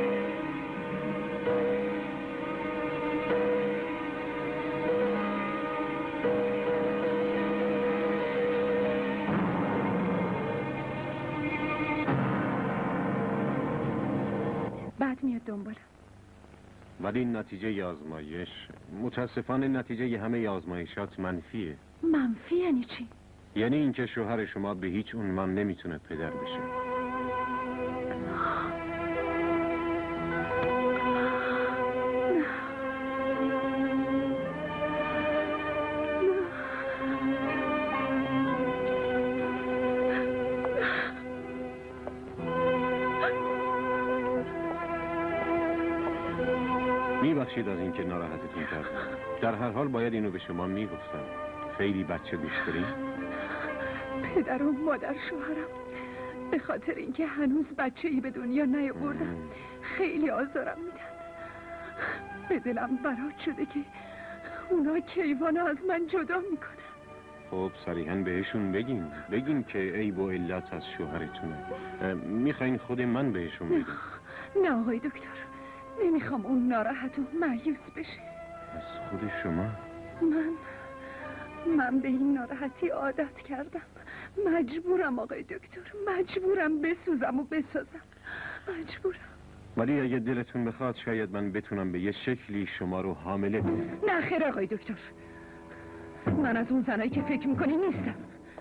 بعد میاد دنبالم. ولی نتیجه آزمایش متاسفانه نتیجه همه آزمایشات منفیه. منفی یعنی چی؟ یعنی اینکه شوهر شما به هیچ عنوان نمیتونه پدر بشه. میبخشید از اینکه ناراحتتون کردم. در هر حال باید اینو به شما میگفتم. خیلی بچه دوست داریم؟ پدر و مادر شوهرم به خاطر اینکه هنوز بچه‌ای به دنیا نیاوردم خیلی آزارم میدن. به دلم برات شده که اونا کیوانو از من جدا میکنن. خب صریحاً بهشون بگین بگین که عیب و علت از شوهرتونه. میخواین خود من بهشون بگم؟ نه آقای دکتر، نمیخوام اون ناراحت و مایوس بشه. از خود شما؟ من من به این ناراحتی عادت کردم. مجبورم آقای دکتر، مجبورم بسوزم و بسازم. مجبورم. ولی اگه دلتون بخواد شاید من بتونم به یه شکلی شما رو حامله کنم. نه خیر آقای دکتر، من از اون زنایی که فکر میکنی نیستم.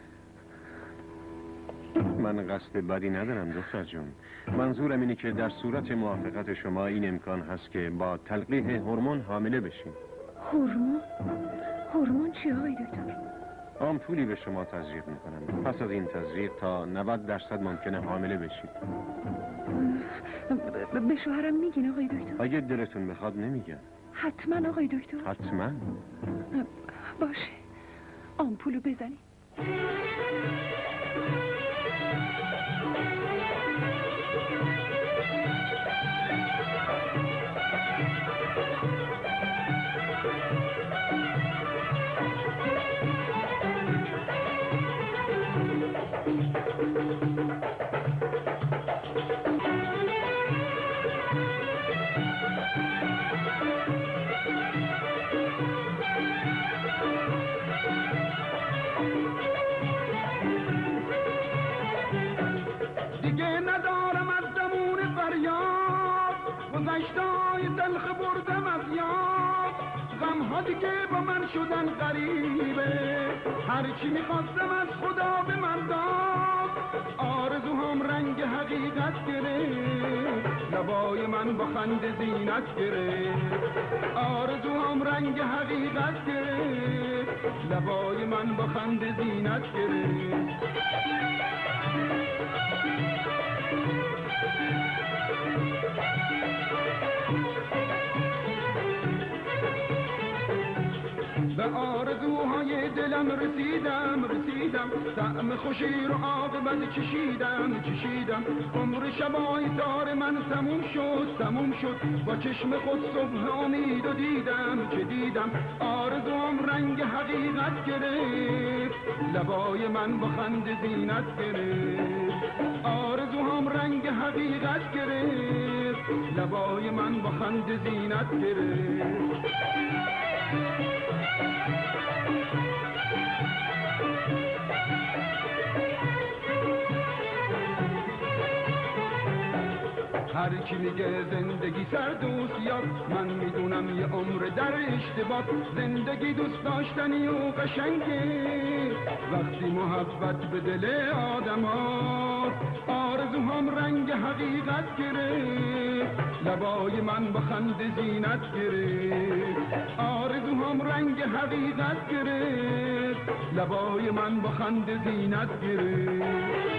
من قصد بدی ندارم دختر جون. منظورم اینه که در صورت موافقت شما این امکان هست که با تلقیح هورمون حامله بشین. هورمون؟ هورمون چی آقای دکتر؟ آمپولی به شما تزریق میکنم. پس از این تزریق تا نود درصد ممکنه حامله بشید. به شوهرم میگین آقای دکتر؟ اگه دلتون بخواد نمیگم. حتما آقای دکتر؟ حتما. باشه، آمپولو بزنی. دیگه با من شدن غریبه، هرچی میخواستم از خدا به من داد، آرزوهام رنگ حقیقت گرفت، لبای من با خنده زینت گرفت، آرزوهام رنگ حقیقت گرفت، لبای من با خنده زینت گرفت. به آرزوهای دلم رسیدم رسیدم، طعم خوشی رو عاقبت چشیدم چشیدم، عمر شبای تار من تموم شد تموم شد، با چشم خود صبح امید و دیدم چه دیدم، آرزوم رنگ حقیقت گرفت، لبای من با خنده زینت گرفت، آرزوم رنگ حقیقت گرفت، لبای من با خنده زینت گرفت. هر کی میگه زندگی سرد و سیاه، من میدونم یه عمر در اشتباه. زندگی دوست داشتنی و قشنگه وقتی محبت به دل آدم هاست. آرزوهام رنگ حقیقت گرفت، لبای من با خنده زینت گرفت. آرزوهام رنگ حقیقت گرفت، لبای من با خنده زینت گرفت.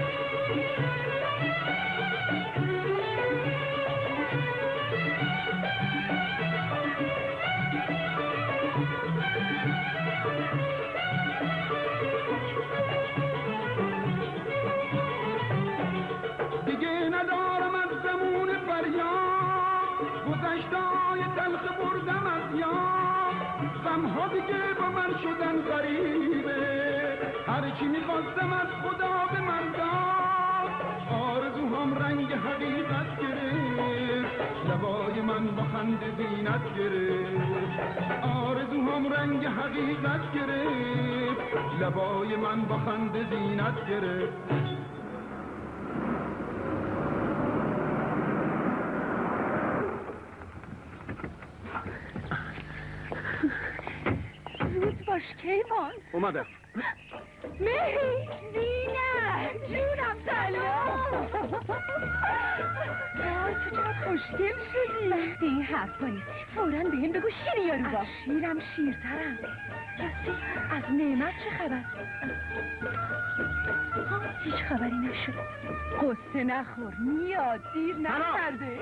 دیگه ندارم از زمون فریاد، گذشته‌های تلخ بردم از یاد. غم‌ها دیگه با من شدن غریبه، هرچی میخواستم از خدا به من داد. آرزوهام رنگ حقیقت گرفت، لبای من با خنده زینت گرفت. آرزوهام رنگ حقیقت گرفت، لبای من با خنده زینت گرفت. زود باش کیوان. اومدم. مهی زینه جونم سلام. تو چقدر خوشگل شدی. وقتی این حرفا نیست فوراً به هم بگو شیر یارو با. شیرم شیرترم. راستی از نعمت چه خبر؟ هیچ خبری نشد. قصه نخور میاد دیر نکرده.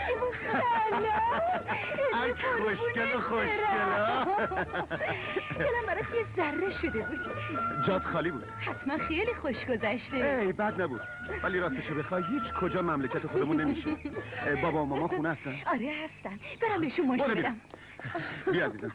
از خوشگل و خوشگل. دلم برات یه ذره شده بود. جات خالی بود. حتما خیلی خوش گذشته. ای بد نبود، ولی راستشو بخوای هیچ کجا مملکت خودمون نمیشه. بابا و ماما خونه هستن؟ آره هستن، برم بهشون مشت بدم. بیا عزیزم.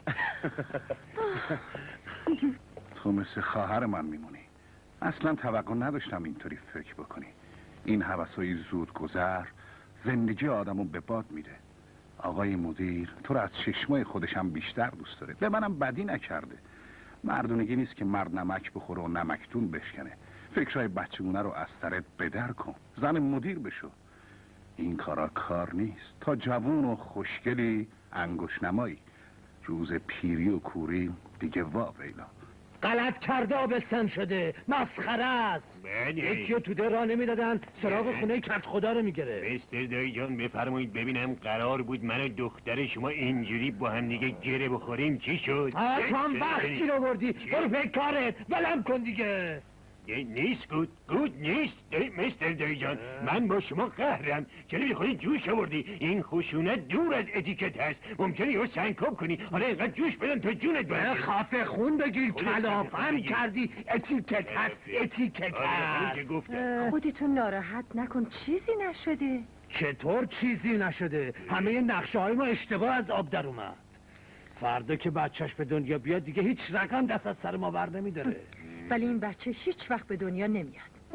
تو مثل خواهر من میمونی. اصلا توقع نداشتم اینطوری فکر بکنی. این هوسای زود گذر زندگی آدمو به باد میده. آقای مدیر تو رو از چشمای خودش هم بیشتر دوست داره. به منم بدی نکرده. مردونگی نیست که مرد نمک بخوره و نمکتون بشکنه. فکرهای بچگونه رو از سرت بدر کن. زن مدیر بشو. این کارا کار نیست. تا جوون و خوشگلی انگوش نمایی. روز پیری و کوری دیگه وا ویلا. غلط کرده آبستن شده، مسخره است. یکی رو تو در راه نمیدادن سراغ خونه کرد خدا رو میگره. مستر دایی جان بفرمایید ببینم، قرار بود من و دختر شما اینجوری با هم دیگه گره بخوریم، چی شد؟ آه تو هم وقتی رو بردی، برو فکر کارت ولم کن دیگه. نیست گود گود نیست مستر دایی جان، من با شما قهرم. چرا میخوری جوش آوردی؟ این خشونت دور از اتیکت هست. ممکنه یه سنکوب کنی. حالا اینقدر جوش بدن تا جونت باید خفه خون بگیر. کلافم کردی. اتیکت هست اتیکت هست. خودتون ناراحت نکن، چیزی نشده. چطور چیزی نشده؟ همه نقشه های ما اشتباه از آب در اومد. فردا که بچهش به دنیا بیاد دیگه هیچ رقم دست از سر ما بر نمیداره. ولی این بچه هیچ وقت به دنیا نمیاد.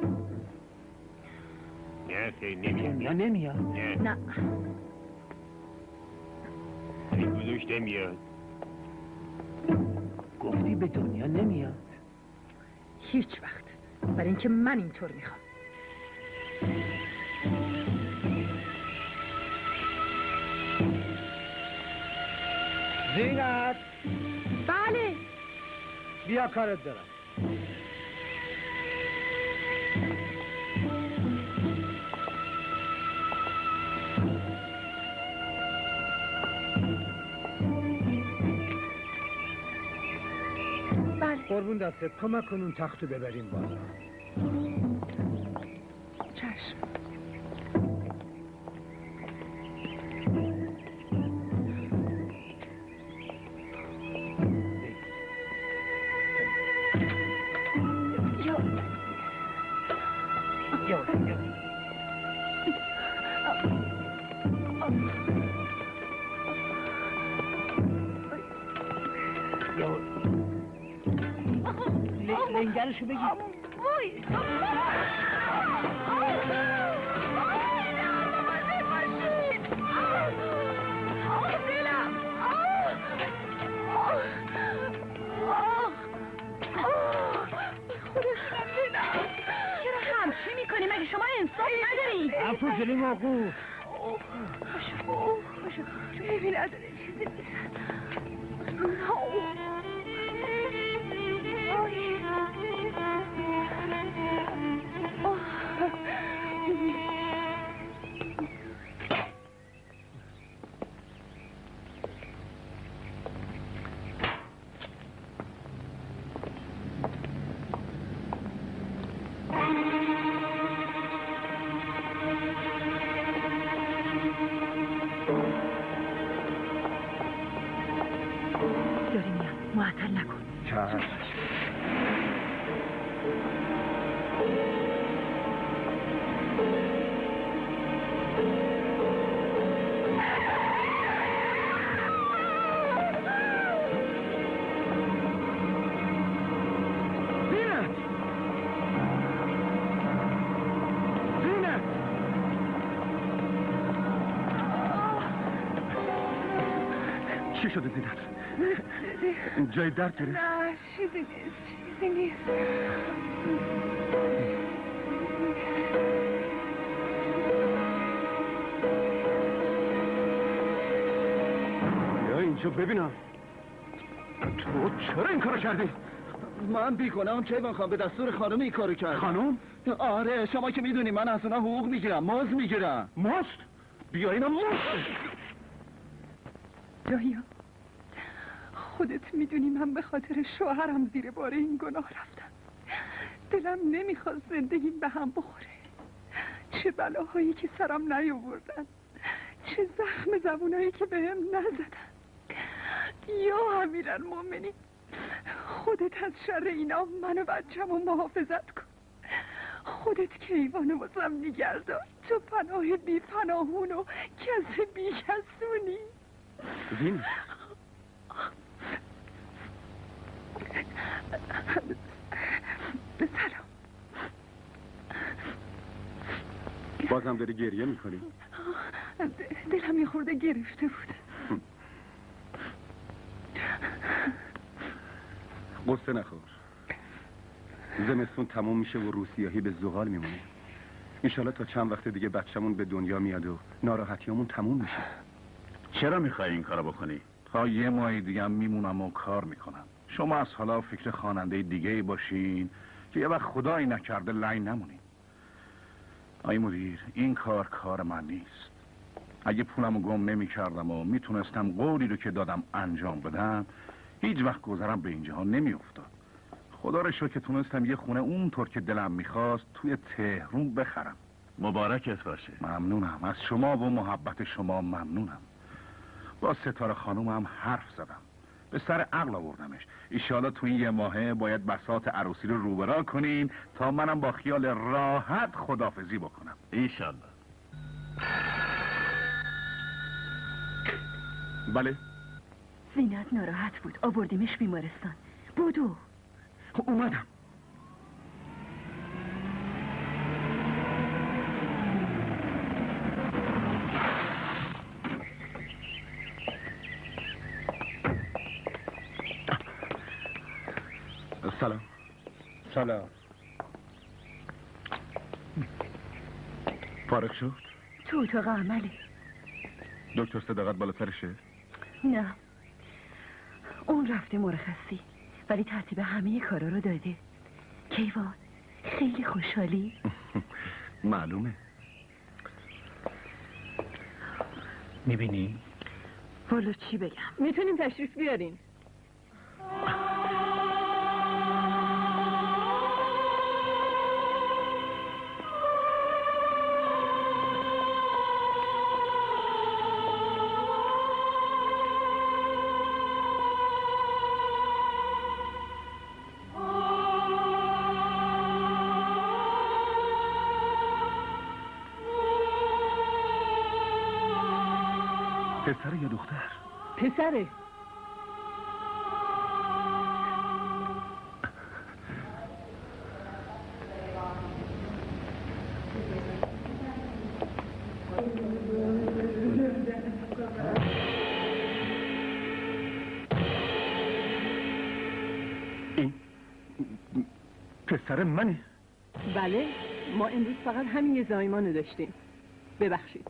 نه خیلی نمیاد. یا نمیاد؟ نه نه این گذاشته میاد. گفتی به دنیا نمیاد؟ هیچ وقت، برای اینکه من اینطور میخوام. زینت بله بیا کارت دارم. بله قربون دستت کمک کن اون تختو ببریم بالا. چشم. لنگرشو بگیر. چرا همچی میکنی؟ مگه شما انصاف نداری؟ ببین افو جلی موقو باشو ببین نداره چیزی معطل نکن. چشم. چی شده زینت؟ جای درد گرفت؟ نه چیزی نیست چیزی نیست یا اینجا ببینم تو چرا این کارو کردی؟ من بیگناهم کیوان خان، به دستور خانم این کارو کرد. خانم؟ آره شما که میدونی من از اونا حقوق میگیرم، مزد میگیرم. مزد؟ بیا اینا مزد. دایا خودت میدونی من به خاطر شوهرم زیر بار این گناه رفتم. دلم نمیخواست زندگیم به هم بخوره. چه بلاهایی که سرم نیاوردن، چه زخم زبونایی که بهم نزدن. یا امیرالمومنین خودت از شر اینا منو بچه‌مو محافظت کن. خودت کیوانو واسم نگهدار، تو پناه بی پناهون و کس بی کسونی. زین به سلام. بازم داری گریه میکنی؟ دلم یه خورده گرفته بود. قصه نخور. زمستون تموم میشه و روسیاهی به زغال میمونه. انشالله تا چند وقت دیگه بچه‌مون به دنیا میاد و ناراحتیامون تموم میشه. چرا میخوای این کارو بکنی؟ تا یه ماه دیگه هم میمونم و کار میکنم. شما از حالا فکر خواننده دیگه ای باشین که یه وقت خدایی نکرده لای نمونین. آی مدیر، این کار کار من نیست. اگه پولمو گم نمی کردم و میتونستم قولی رو که دادم انجام بدم، هیچ وقت گذرم به اینجاها نمی افتاد. خدا رو شکر که تونستم یه خونه اونطور که دلم میخواست توی تهرون بخرم. مبارکت باشه. ممنونم از شما و محبت شما ممنونم. با ستاره خانوم هم حرف زدم، به سر عقل آوردمش. ایشالا تو این یه ماهه باید بساط عروسی رو روبرا کنین تا منم با خیال راحت خدافزی بکنم. ایشالله. بله؟ زینت ناراحت بود، آوردیمش بیمارستان. بودو اومدم. سلام. سلام. فارغ شد؟ تو اتاق عمله. دکتر صداقت بالاترشه؟ نه اون رفته مرخصی، ولی ترتیب همه کارا رو داده. کیوان خیلی خوشحالی؟ معلومه. میبینی؟ والا چی بگم، میتونیم تشریف بیارین. پسر یا دختر؟ پسره. این پسر منه؟ بله ما امروز فقط همین یه زایمانو داشتیم. ببخشید.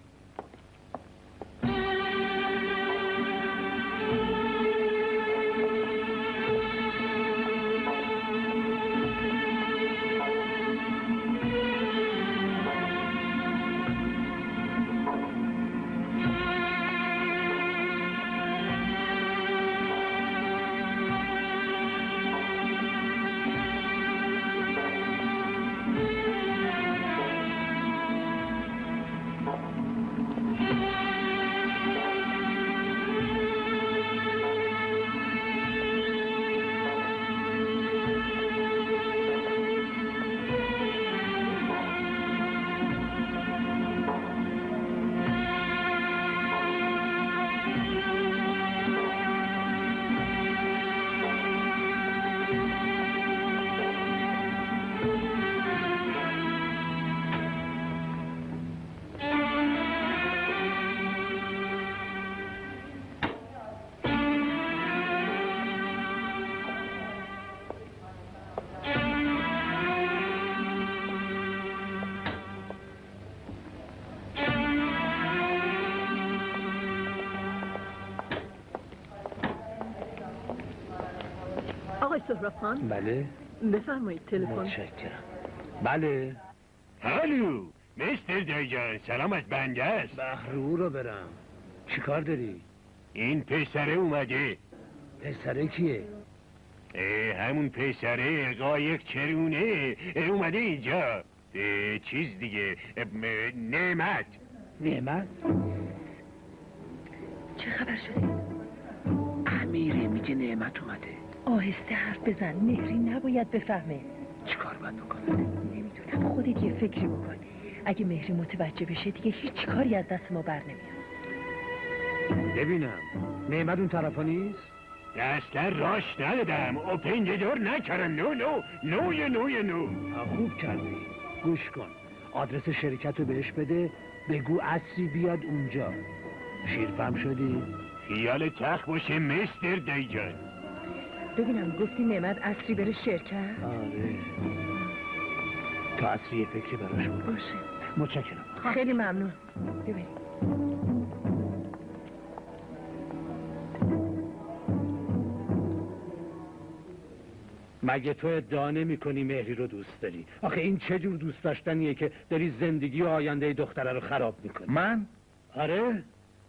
آقای سهراب، بله بفرمایید تلفن. متشکرم. بله هالو مستر دایجان، سلام از بنده است. بهرو رو برم. چی کار داری؟ این پسره اومده. پسره کیه؟ اه همون پسره قایق چرونه اومده اینجا. اه چیز دیگه اه، نعمت. نعمت؟ چه خبر شده؟ امیره میگه نعمت اومده. آهسته حرف بزن، مهری نباید بفهمه. چی کار باید بکنه؟ نمیدونم، خودت یه فکری بکن. اگه مهری متوجه بشه دیگه هیچ کاری از دست ما بر نمیاد. ببینم نعمت اون طرفا نیست؟ اصلا راش ندادم، اوپن دور نکردم. نو نو نوی نوی نو. خوب کردی. گوش کن، آدرس شرکت رو بهش بده، بگو عصری بیاد اونجا. شیرفهم شدی؟ خیال تخت باشه مستر دایجان. ببینم گفتی نعمت عصری بره شرکت؟ آره تا عصری یه فکری براش بود. باشه متشکرم. خیلی ممنون. ببین مگه تو ادعا نمی کنی مهری رو دوست داری؟ آخه این چه جور دوست داشتنیه که داری زندگی و آینده دختره رو خراب میکنی؟ من؟ آره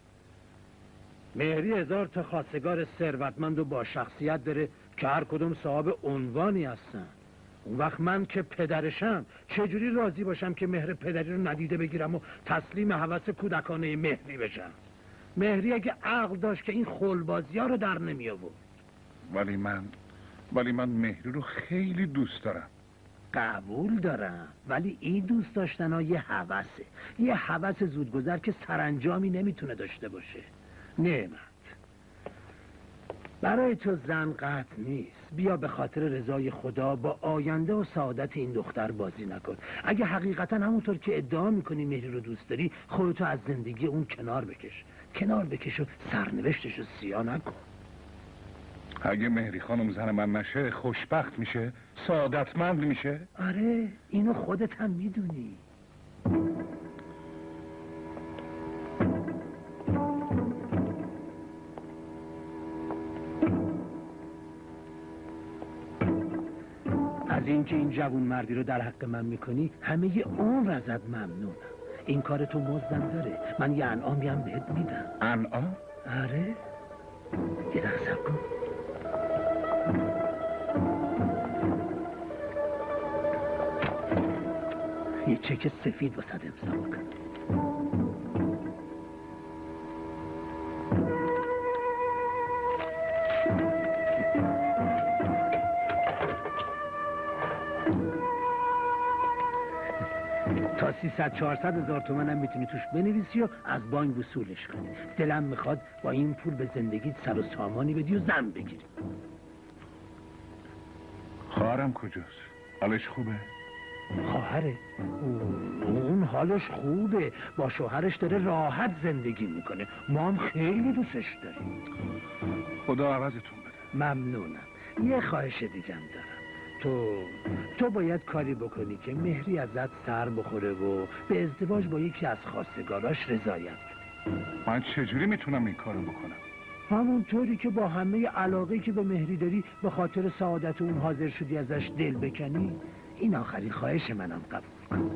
مهری هزار تا خواستگار ثروتمند و با شخصیت داره که هر کدوم صاحب عنوانی هستن. اون وقت من که پدرشم چجوری راضی باشم که مهر پدری رو ندیده بگیرم و تسلیم هوس کودکانه مهری بشم؟ مهری اگه عقل داشت که این خلبازی ها رو در نمی آورد. ولی من ولی من مهری رو خیلی دوست دارم. قبول دارم، ولی این دوست داشتن ها یه هوسه، یه هوس زودگذر که سرانجامی نمیتونه داشته باشه. نعمت برای تو زن قطع نیست. بیا به خاطر رضای خدا با آینده و سعادت این دختر بازی نکن. اگه حقیقتا همونطور که ادعا میکنی مهری رو دوست داری، خودتو از زندگی اون کنار بکش کنار بکش و سرنوشتش رو سیاه نکن. اگه مهری خانم زن من نشه خوشبخت میشه، سعادتمند میشه. آره اینو خودت هم میدونی. از اینکه این جوون مردی رو در حق من میکنی همه ی عمر ازت ممنونم. این کار تو مزدم داره، من یه انعامی هم بهت میدم. انعام؟ آره یه دقیقه صبر کن. یه چک سفید واسه امضا بکن. تا سیصد چهارصد هزار تومن هم میتونی توش بنویسی و از بانک وصولش کنی. دلم میخواد با این پول به زندگیت سر و سامانی بدی و زن بگیری. خواهرم کجاست؟ حالش خوبه؟ خواهره؟ اون حالش خوبه، با شوهرش داره راحت زندگی میکنه. ما هم خیلی دوستش داریم. خدا عوضتون بده. ممنونم. یه خواهش دیگم دارم. تو تو باید کاری بکنی که مهری ازت سر بخوره و به ازدواج با یکی از خواستگاراش رضایت. من چجوری میتونم این کارو بکنم؟ همونطوری که با همه علاقه که به مهری داری به خاطر سعادت اون حاضر شدی ازش دل بکنی. این آخرین خواهش منم، قبول کن.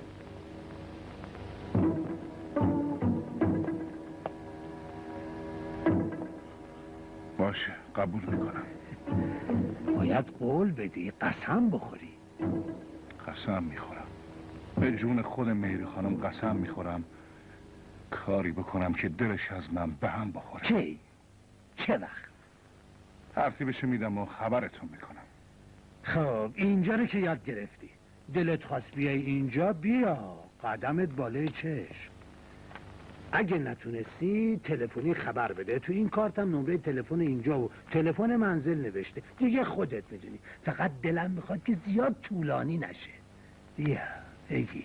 باشه، قبول میکنم. باید قول بدی، قسم بخوری. قسم میخورم، به جون خود مهری خانم قسم میخورم کاری بکنم که دلش از من به هم بخوره. کی؟ چه وقت؟ ترتیبش میدم و خبرتون میکنم. خب اینجا رو که یاد گرفتی، دلت خواست بیای اینجا بیا، قدمت بالای چشم. اگه نتونستی تلفنی خبر بده. تو این کارتم نمره تلفن اینجا و تلفن منزل نوشته، دیگه خودت میدونی. فقط دلم میخواد که زیاد طولانی نشه. بیا بگی.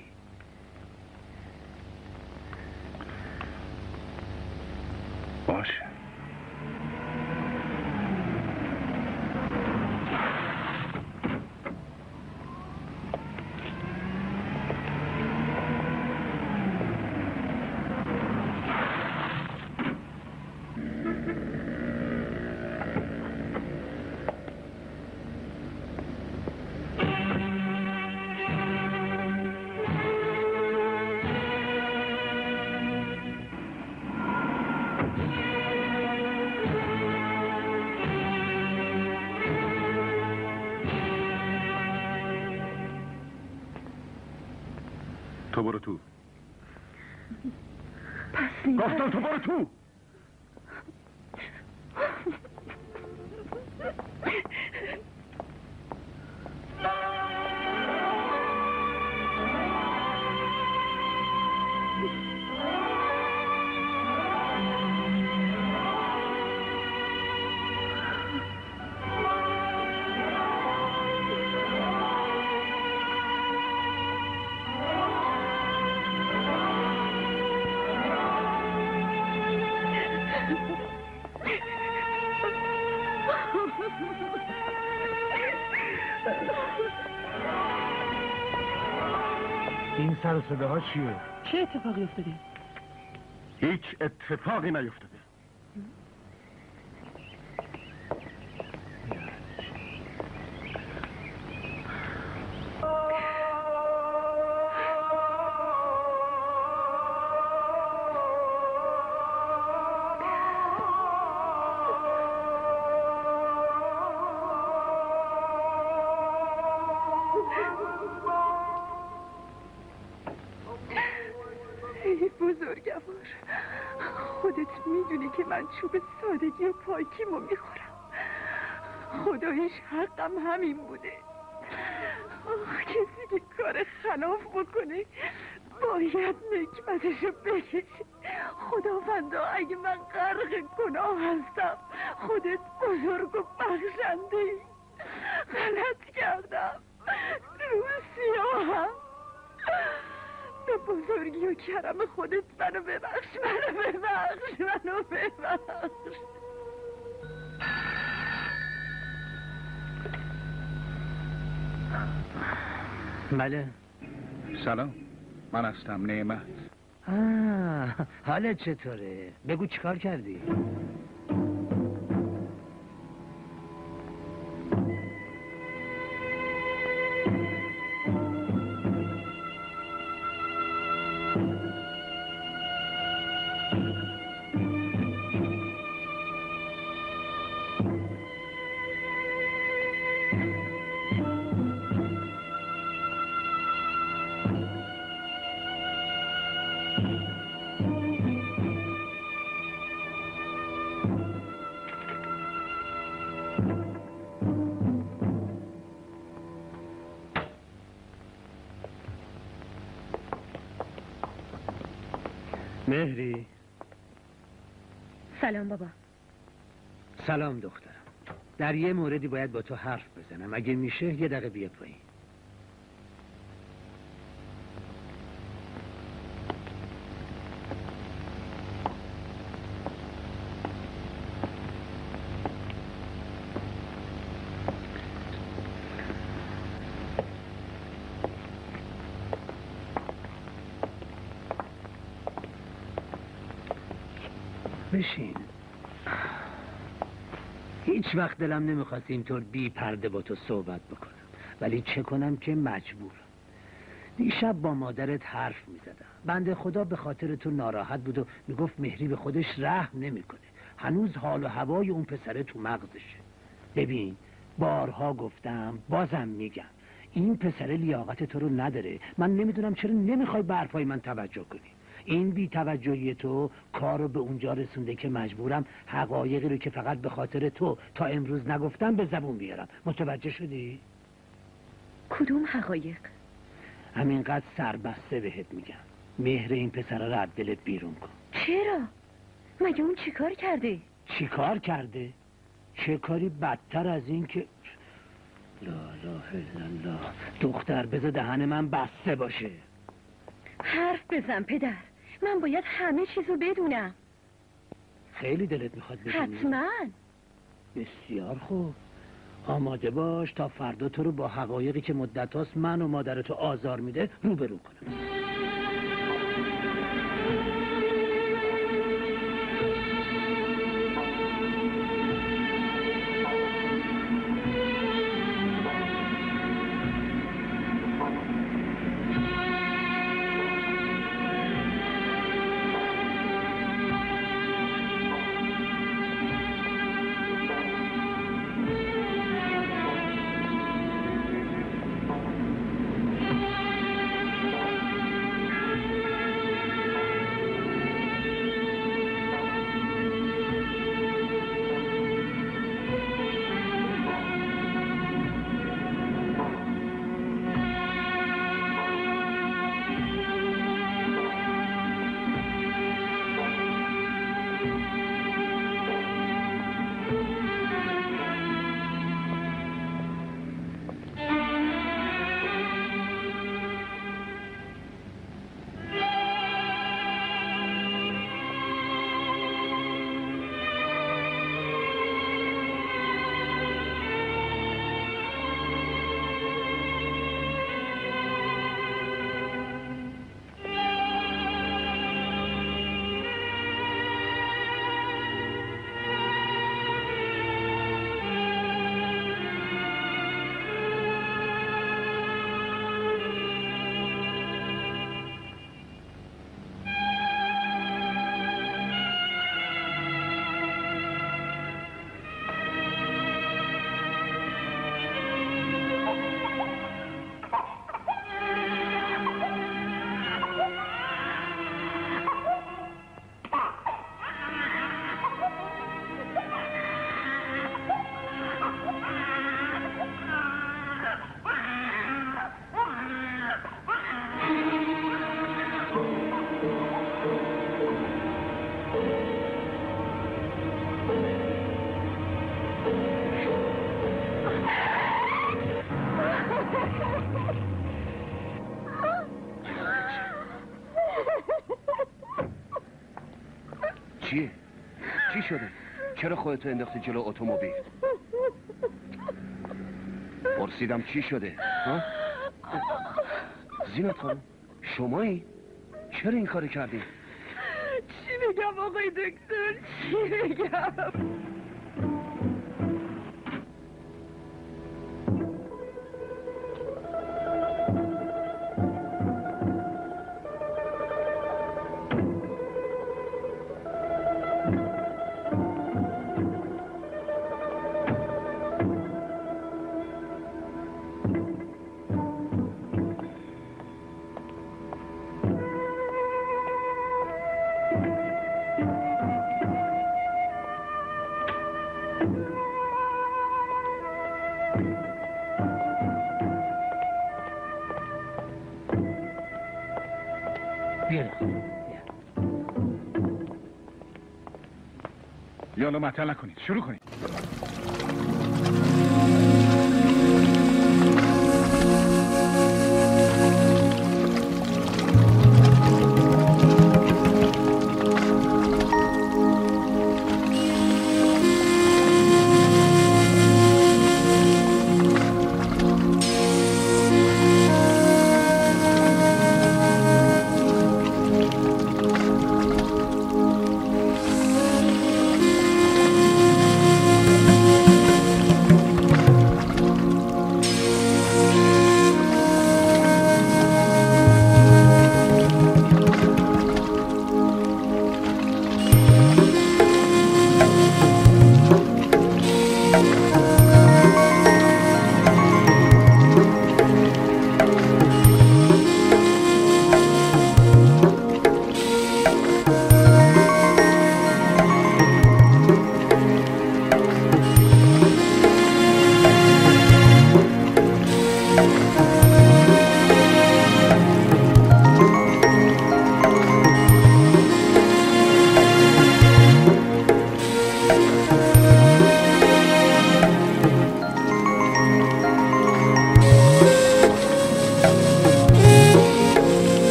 باشه. تو برو تو. پس گفتم تو برو تو. این سر و صداها چیه؟ چه اتفاقی افتاده؟ هیچ اتفاقی نیفتاده. بزرگوار، خودت میدونی که من چوب سادگی و پاکیمو میخورم. خدایش حقم همین بوده. آخ، کسی که کار خلاف بکنه باید نکبتشو بکشه. خداوندا اگه من غرق گناه هستم خودت بزرگ و بخشنده ای. غلط کردم، روسیاهم. به بزرگی و کرم خودت منو ببخش، منو ببخش، منو ببخش. بله. سلام، من هستم نعمت. آه، حالت چطوره؟ بگو چیکار کردی؟ مهری. سلام بابا. سلام دخترم. در یه موردی باید با تو حرف بزنم. اگه میشه یه دقیقه بیا پایین. بشین. هیچ وقت دلم نمیخواست اینطور بی پرده با تو صحبت بکنم، ولی چه کنم که مجبورم. دیشب با مادرت حرف میزدم. بنده خدا به خاطر تو ناراحت بود و میگفت مهری به خودش رحم نمیکنه. هنوز حال و هوای اون پسره تو مغزشه. ببین بارها گفتم بازم میگم، این پسره لیاقت تو رو نداره. من نمیدونم چرا نمیخوای به حرفای من توجه کنی. این بی توجهی تو کار رو به اونجا رسونده که مجبورم حقایقی رو که فقط به خاطر تو تا امروز نگفتم به زبون بیارم. متوجه شدی؟ کدوم حقایق؟ همینقدر سربسته بهت میگم، مهر این پسره رو از دلت بیرون کن. چرا؟ مگه اون چیکار کرده؟ چیکار کرده؟ چه کاری بدتر از این که لا اله الا الله. دختر بذار دهن من بسته باشه. حرف بزن پدر، من باید همه چیزو بدونم. خیلی دلت میخواد بدونی؟ حتما. بسیار خوب، آماده باش تا فردا تو رو با حقایقی که مدت هاست من و مادرتو آزار میده روبرو کنم. چیه؟ چی شده؟ چرا خودتو انداختی جلو اتومبیل؟ پرسیدم چی شده؟ ها؟ زینت خانم شمایی؟ چرا این کاری کردی؟ چی بگم آقای دکتر؟ چی بگم؟ یالا معطل نکنید، شروع کنید.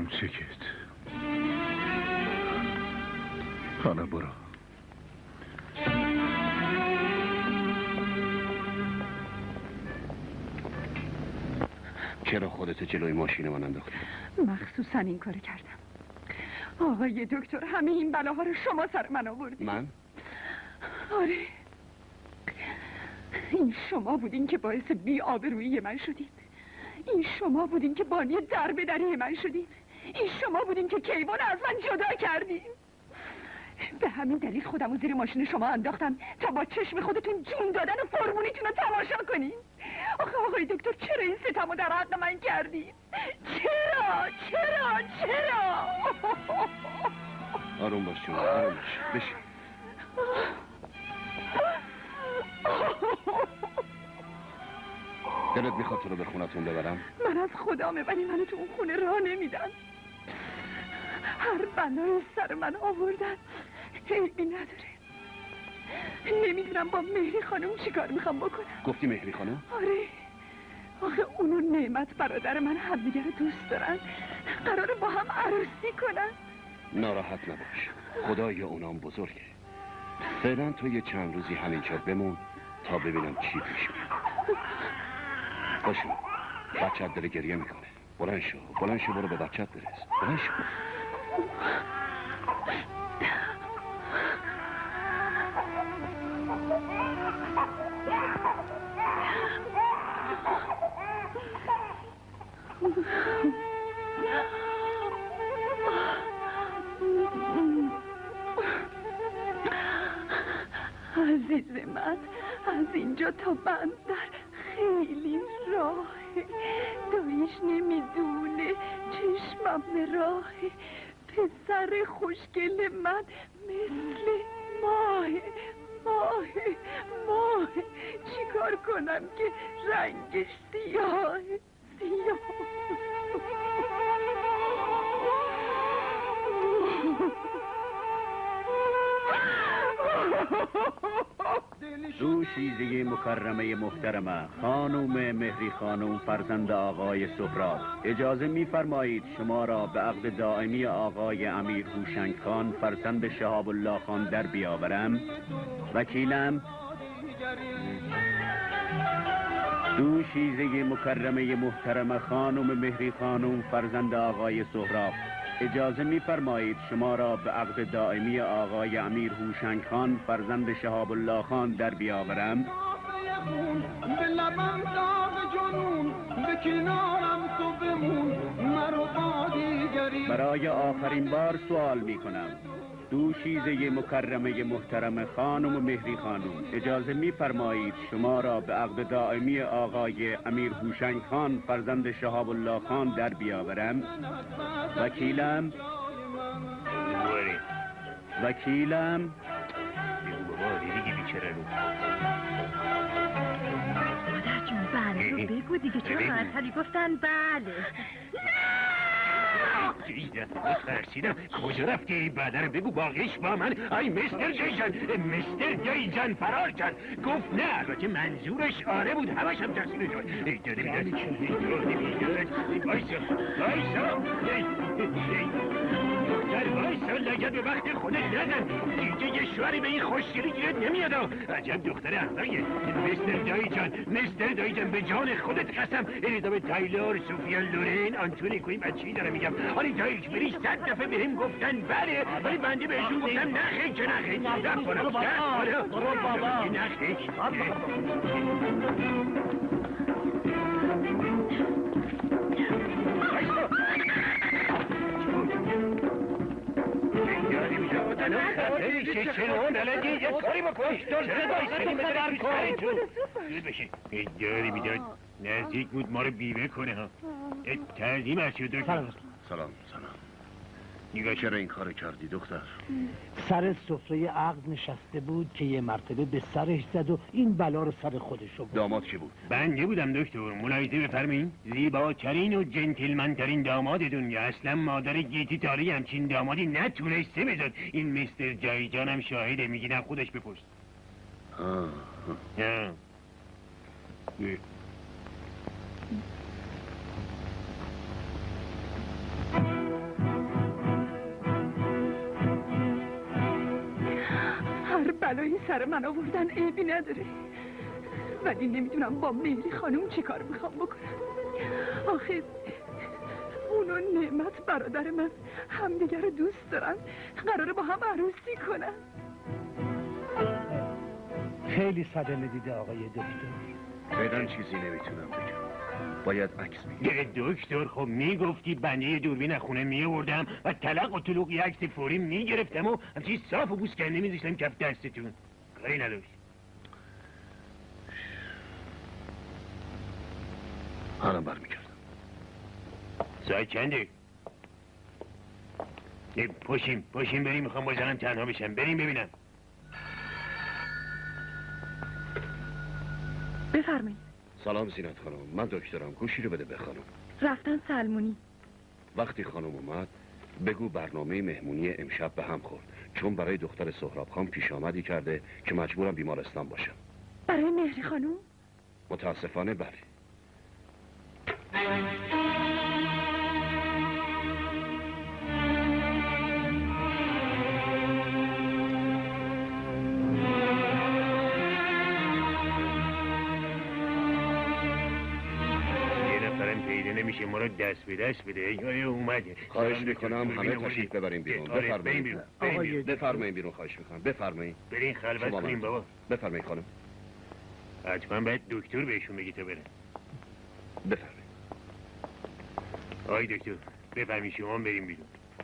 کوچکت. حالا برو. چرا خودت جلوی ماشین من انداختی؟ مخصوصا این کار کردم. آقای دکتر، همه این بلاها رو شما سر من آوردید. من؟ آره، این شما بودین که باعث بی آبرویی من شدید. این شما بودین که بانی در به دری من شدین. این شما بودین که کیوان از من جدا کردین. به همین دلیل خودم رو زیر ماشین شما انداختم تا با چشم خودتون جون دادن و فرمونیتون رو تماشا کنین. آخه آقای دکتر، چرا این ستمو در حق من کردین؟ چرا؟ چرا؟ چرا؟ آروم باش جون، آروم باش. بشین. دلت میخواد تو رو به خونتون ببرم؟ من از خدامه، ولی منو تو اون خونه راه نمیدن. هر بلای سر من آوردن، عیبی نداره. نمیدونم با مهری خانم چیکار میخوام بکنم. گفتی مهری خانم؟ آره، آخه اونو نعمت برادر من همدیگه رو دوست دارن، قراره با هم عروسی کنن. ناراحت نباش، خدای اونام بزرگه. فعلا تو یه چند روزی همینجا بمون تا ببینم چی پیش میاد. باشو، بچت داره گریه میکنه. بلند شو، بلند شو، برو به بچت برس. بلند شو. عزیز من، از اینجا تا بندر خیلی راهه. دایش نمیدونه چشمم به راهه. پسر خوشگل من مثل ماه ماه ماه. چیکار کنم که رنگش سیاه سیاه؟ دوشیزه مکرمه محترمه خانوم مهری خانوم فرزند آقای سهراب، اجازه می‌فرمایید شما را به عقد دائمی آقای امیر هوشنگ خان فرزند شهاب الله خان در بیاورم. وکیلم. دوشیزه مکرمه محترمه خانوم مهری خانوم فرزند آقای سهراب، اجازه می‌فرمایید شما را به عقد دائمی آقای امیر هوشنگ خان فرزند شهاب الله خان در بیاورم. به لبم داغ جنون، به کنارم تو بمون، مرو با دیگری. برای آخرین بار سوال می‌کنم. دوشیزه مکرمه محترم خانم مهری خانوم، اجازه می‌فرمایید شما را به عقد دائمی آقای امیر هوشنگ خان فرزند شهاب الله خان در بیاورم. وکیلم. وکیلم. مادر جون، بله رو بگو دیگه. چرا مرتبی گفتن بله؟ ترسیدم. کجا رفتی ای بدر؟ بگو باقیش با من. آی مستر جیجان، مستر جیجان فرار کرد. گفت نه، البته منظورش آره بود. همش هم تقصیر جان. ای داده بیداد، ای داده بیداد. وایسا وایسا دختر وایسا، لگد به وقت خودت نزن. دیگه یه شوهری به این خوشگلی گیرت نمیاد. عجب دختر احضاییه. مستر جیجان، مستر جیجان، به جان خودت قسم. الیزابت تایلور، سوفیا لورین، آنتونی کوین، من چی دارم میگم؟ آری تایلش بریش صد دفعه بهم گفتن بله، ولی بنده بهشون گفتم نخیر که نخیر. رب کنم برو بابا، نخیر. یه کاری بکن. داری بیداد نزدیک بود ما رو بیوه کنه ها. تعظیم از شد. سلام سلام. نگاه چرا این کار کردی دختر؟ سر سفره عقد نشسته بود که یه مرتبه به سرش زد و این بلا رو سر خودش رو بود. داماد کی بود؟ بنده بودم دکتر. ملاحظه بفرمایید. زیباترین و جنتلمنترین داماد دنیا. اصلا مادر گیتی تالی همچین دامادی نتونسته بزد. این مستر جایجان هم شاهده. میگیدم خودش بپرس. آه. آه. بلایی سر من آوردن عیبی نداره، ولی نمیدونم با مهری خانم چی کار میخوام بکنم. آخه اون و نعمت برادر من همدیگر رو دوست دارن، قراره با هم عروسی کنن. خیلی صدمه دیده آقای دکتر. فعلا چیزی نمیتونم بگم، باید عکس بگیرم. دکتر خب میگفتی بنده یه دوربین خونه میوردم و تلق و طلوق یه عکس فوری میگرفتم و همچین صاف و بوسکنده میذاشتم کف دستتون. کاری نداشت. حالا برمیگردم. ساعت چنده؟ پاشیم پاشیم بریم، میخوام با زنم تنها بشم. بریم ببینم. بفرمایید. سلام زینت خانم، من دکترم. گوشی رو بده به خانم. رفتن سلمونی. وقتی خانم اومد بگو برنامه مهمونی امشب به هم خورد، چون برای دختر سهراب خان پیش آمدی کرده که مجبورم بیمارستان باشم. برای مهری خانم؟ متاسفانه بله. نمیشه ما رو دست به دست بده. یا اومده. خواهش میکنم همه تشریف ببریم بیرون. بفرمایید. آقای بفرمایید بیرون. خواهش میکنم بفرمایید. برین خلوت کنیم بابا. بفرمایید خانم. حتما باید دکتر بهشون بگی تا برن. بفرمایید. آقای دکتر بفرمایید شما بریم بیرون.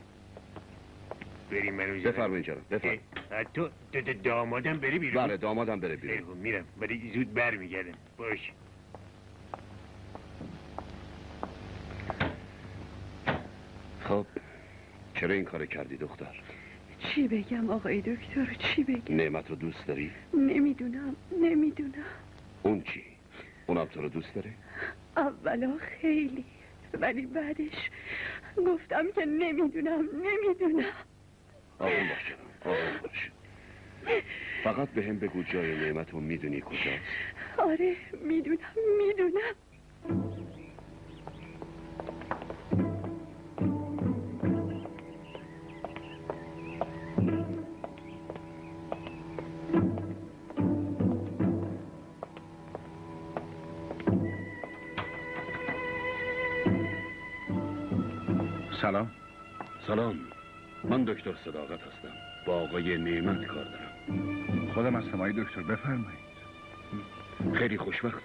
بریم منو بفرمایید جناب. بفرمایید. حتی دامادم بره بیرون. بله دامادم بره بیرون. میرم ولی زود برمیگردم. باش. خب چرا این کار کردی دختر؟ چی بگم آقای دکتر، چی بگم؟ نعمت رو دوست داری؟ نمیدونم نمیدونم. اون چی؟ اونم تو رو دوست داره؟ اولا خیلی، ولی بعدش گفتم که نمیدونم نمیدونم. آروم باش جناب، آروم باش. فقط به هم بگو جای نعمت رو میدونی کجاست؟ آره میدونم میدونم. سلام. سلام. من دکتر صداقت هستم. با آقای نعمت کار دارم. خودم هستم آقای دکتر، بفرمایید. خیلی خوشوقتم.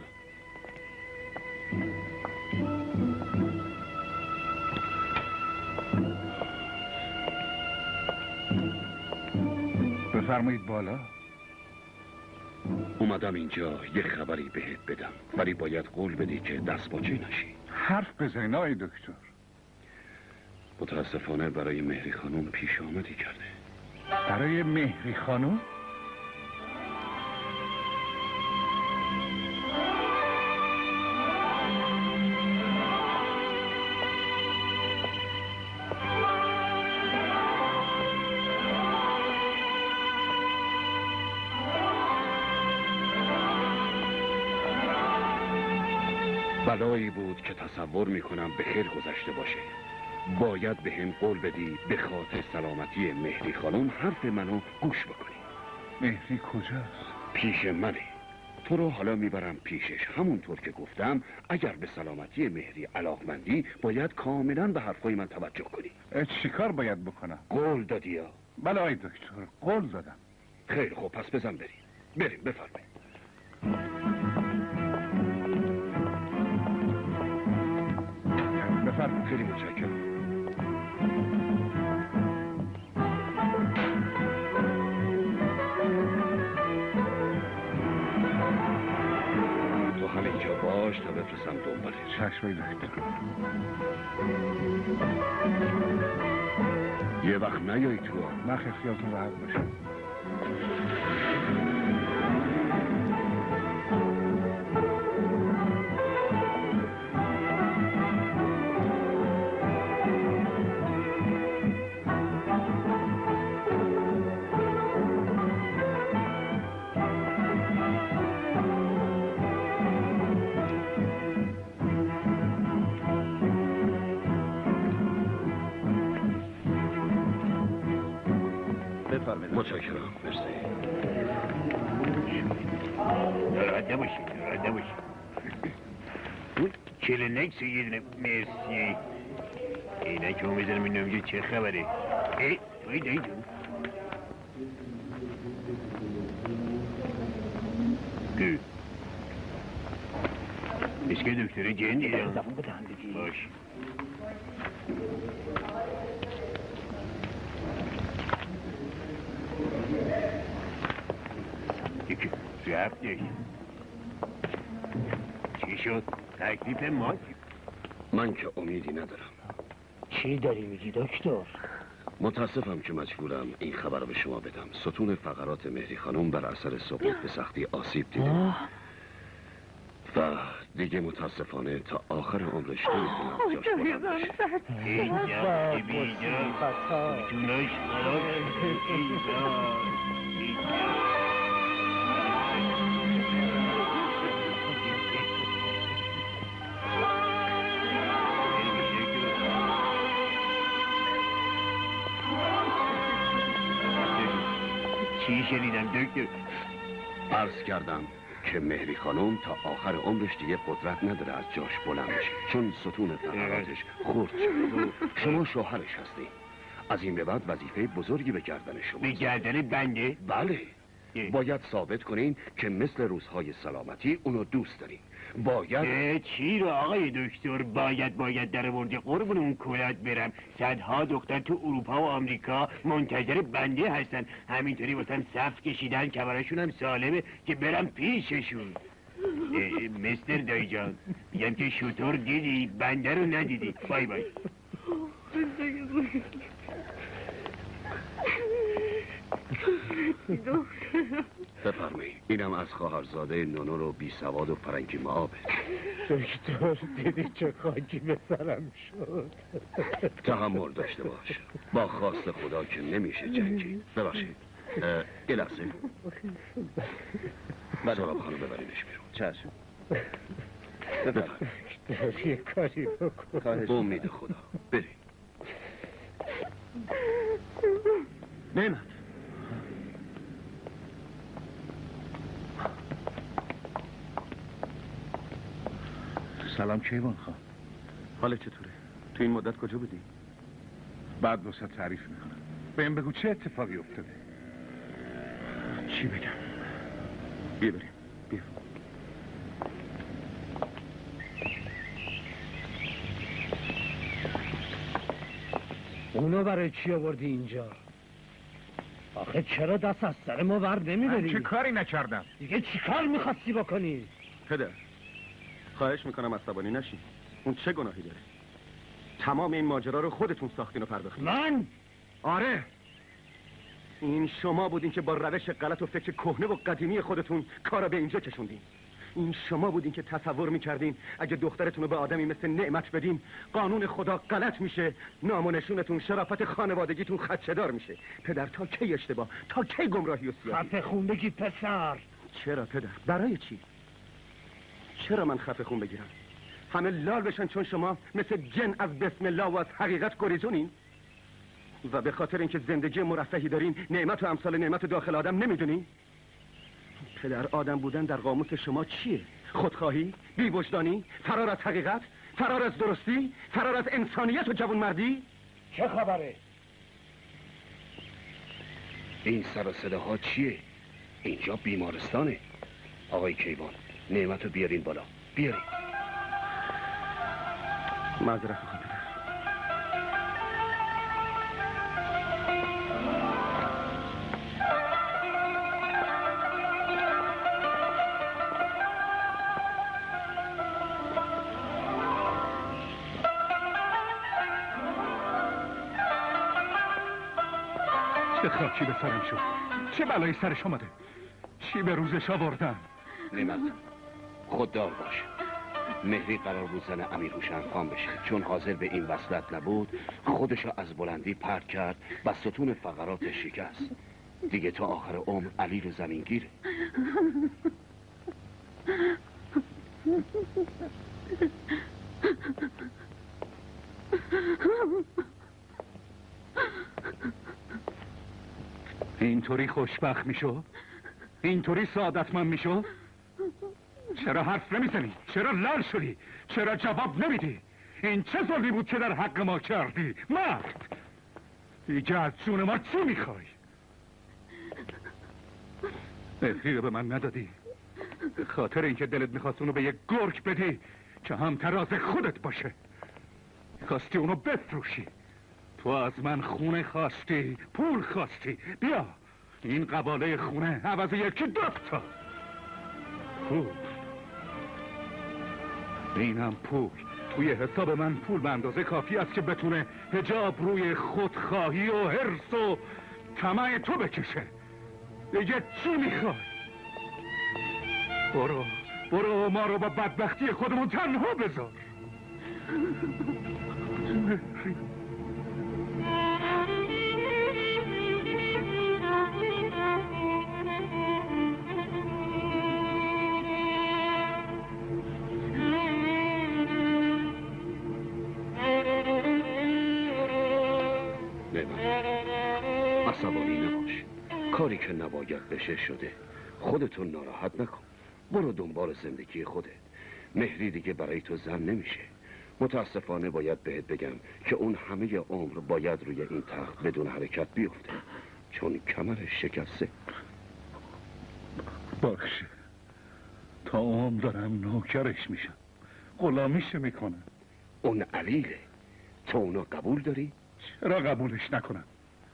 بفرمایید بالا. اومدم اینجا یه خبری بهت بدم، ولی باید قول بدی که دست باچه نشی. حرف بزنین آقای دکتر. متاسفانه برای مهری خانم پیش آمدی کرده. برای مهری خانم؟ بلایی بود که تصور میکنم به خیر گذشته باشه. باید به هم قول بدی به خاطر سلامتی مهری خانم حرف منو گوش بکنی. مهری کجاست؟ پیش منه. تو رو حالا میبرم پیشش. همونطور که گفتم اگر به سلامتی مهری علاقمندی باید کاملا به حرفای من توجه کنی. چیکار باید بکنم؟ قول دادی یا؟ بله آقای دکتر قول دادم. خیلی خوب پس بزن بریم. بریم بفرمایید. بفرمایید. خیلی متشکرم. تو همینجا باش تا بفرستم دنبالش. چشمای دکتر. یه وقت نیایی تو. نخیر خیالتون راحت باشه. متشکرم. مرسی. ناراحت نباشید ناراحت نباشید اون کلینکس یه دونه مرسی اینه که اون بزنم این نمیگه چه خبره ای توی دایی جون که اسکه دکتر جن دیدم زبون به دهن بگی باش یکی رفتش چی شد؟ تکلیف ما چی؟ من که امیدی ندارم. چی داری میگی دکتر؟ متاسفم که مجبورم این خبر رو به شما بدم. ستون فقرات مهری خانم بر اثر سقوط به سختی آسیب دیده و دیگه متاسفانه تا آخر عمرش نمیتونم جاش بلند بشه. اینجا بیجا جوناش خراب اینجا چی شنیدم دکتر؟ عرض کردم که مهری خانم تا آخر عمرش دیگه قدرت نداره از جاش بلند بشه چون ستون فقراتش خورد شده. شما شوهرش هستی. از این به بعد وظیفه بزرگی به گردن شما. به گردن بنده؟ بله. باید ثابت کنین که مثل روزهای سلامتی اونو دوست دارین. باید چی رو آقای دکتر باید باید در مورد قربون اون کلات برم. صدها دختر تو اروپا و آمریکا منتظر بنده هستن، همینطوری واسم صف کشیدن، کمرشون هم سالمه که برم پیششون. مستر دایی جان میگم که شطور دیدی بنده رو ندیدی. بای بای. بفرمایید. اینم از خواهرزاده نونو و بی سواد و فرنگی معابه. دکتر دیدی چه خاکی به سرم شد. تحمل داشته باش. با خواست خدا که نمیشه جنگی. ببخشید یه لحظه سراب خانو ببرینش بیرون. چشم. دکتر یه کاری بکن. به امید خدا بریم. نعمت سلام کیوان خان. حالت چطوره؟ تو این مدت کجا بودی؟ بعد واسه تعریف میکنم. بهم بگو چه اتفاقی افتاده؟ چی بگم؟ بیا بریم. بیا. اونو برای چی آوردی اینجا؟ آخه چرا دست از سر ما ور نمیبری؟ من چه کاری نکردم؟ دیگه چی کار میخواستی بکنی؟ پدر خواهش میکنم عصبانی نشین. اون چه گناهی داره؟ تمام این ماجرا رو خودتون ساختین و پرداختین. من؟ آره این شما بودین که با روش غلط و فکر کهنه و قدیمی خودتون کارا به اینجا کشوندین. این شما بودین که تصور میکردین اگه دخترتون رو به آدمی مثل نعمت بدین قانون خدا غلط میشه، نام و نشونتون، شرافت خانوادگیتون خدشه‌دار میشه. پدر تا کی اشتباه، تا کی گمراهی و سیاهی؟ خفه خون بگی پسر. چرا پدر؟ برای چی؟ چرا من خفه خون بگیرم؟ همه لال بشن چون شما مثل جن از بسم الله و از حقیقت گریزونین؟ و به خاطر اینکه زندگی مرفهی دارین نعمت و امثال نعمت داخل آدم نمیدونین؟ پدر آدم بودن در قاموس شما چیه؟ خودخواهی؟ بی‌وجدانی؟ فرار از حقیقت؟ فرار از درستی؟ فرار از انسانیت و جوانمردی؟ چه خبره؟ این سر و صداها چیه؟ اینجا بیمارستانه. آقای کیوان نعمت رو بیارین بالا. بیارین. معذرت میخوام پدر. چه خاکی به سرم شد. چه بلایی سرش آمده. چی به روزش آوردن؟ نعمت خوددار باش. مهری قرار بود زن امیر هوشنگ خان بشه، چون حاضر به این وصلت نبود خودشو از بلندی پرت کرد و ستون فقراتش شکست. دیگه تا آخر عمر علی رو زمین گیره. اینطوری خوشبخت میشو؟ اینطوری سعادتمند میشو؟ چرا حرف نمیزنی؟ چرا لال شدی؟ چرا جواب نمیدی؟ این چه ظلمی بود که در حق ما کردی؟ مرد! دیگه از جون ما چی میخوای؟ مهری رو به من ندادی به خاطر اینکه دلت میخواست اونو به یک گرگ بدی که هم تراز خودت باشه. میخواستی اونو بفروشی. تو از من خونه خواستی، پول خواستی. بیا این قباله خونه عوض یکی دوتا پول. اینم پول. توی حساب من پول به اندازه کافی است که بتونه حجاب روی خودخواهی و حرص و طمع تو بکشه. دیگه چی میخوای؟ برو برو ما رو با بدبختی خودمون تنها بذار. عصبانی نباش. کاری که نباید بشه شده. خودتون ناراحت نکن. برو دنبال زندگی خودت. مهری دیگه برای تو زن نمیشه. متاسفانه باید بهت بگم که اون همه عمر باید روی این تخت بدون حرکت بیفته، چون کمرش شکسته. باشه، تا عمر دارم نوکرش میشم، غلامیش میکنم. اون علیله. تو اونو قبول داری؟ چرا قبولش نکنم؟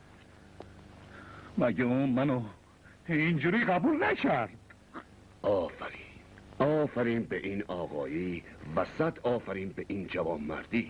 مگه اون منو اینجوری قبول نکرد؟ آفرین آفرین به این آقایی و صد آفرین به این جوانمردی.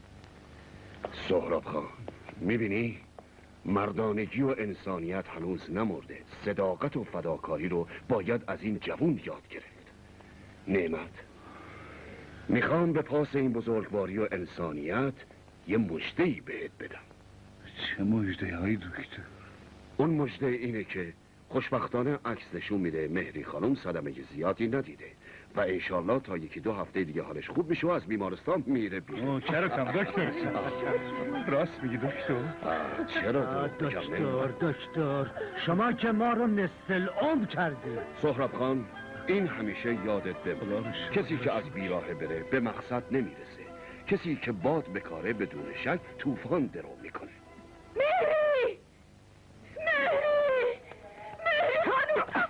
سهراب خان، میبینی؟ مردانگی و انسانیت هنوز نمرده. صداقت و فداکاری رو باید از این جوان یاد گرفت. نعمت، میخوام به پاس این بزرگواری و انسانیت یه مژده‌ای بهت بدم. چه مژده‌ای های دکتر؟ اون مژده اینه که خوشبختانه عکس نشون میده مهری خانم صدمه زیادی ندیده و انشالله تا یکی دو هفته دیگه حالش خوب میشه و از بیمارستان میره بیرون. چرا کم دکتر؟ راست میگی دکتر؟ چرا دکتر دکتر شما که ما رو نصف العمر کردی. سهراب خان، این همیشه یادت بمونه. کسی که از بیراهه بره به مقصد نمیرسه. کسی که باد بکاره بدون شک طوفان درو میکنه. مهری! مهری! مهری خانم!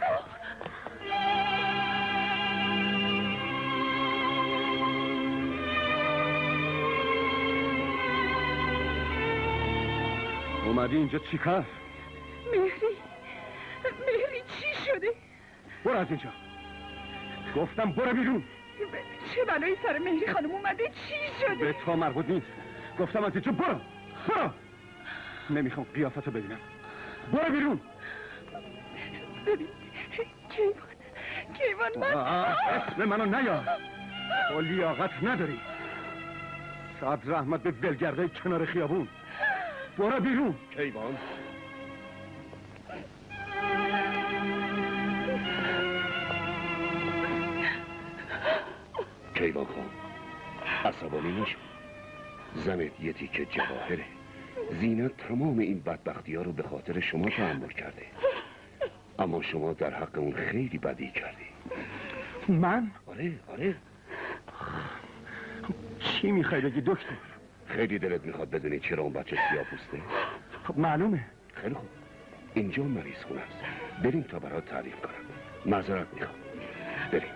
اومدی اینجا چی کار؟ مهری مهری چی شده؟ برو از اینجا. گفتم برو بیرون. چه بلایی سر مهری خانم اومده؟ چی شده؟ به تو مربوط نیست. گفتم از اینجا برو. برو. نمیخوام قیافتو ببینم. برو بیرون. ببین کیوان کیوان من اسم منو نیار. تو لیاقت نداری. صد رحمت به بلگرده کنار خیابون. برو بیرون. کیوان، کیوان خان، عصبانی نشو. زنت یه تیکه جواهره. زینت تمام این بدبختی ها رو به خاطر شما تحمل کرده، اما شما در حق اون خیلی بدی کردی. من؟ آره آره. چی میخوای بگی دکتر؟ خیلی دلت میخواد بدونی چرا اون بچه سیاه‌پوسته؟ خب معلومه. خیلی خوب، اینجا مریض خونه است. بریم تا برات تعریف کنم. معذرت میخوام. بریم.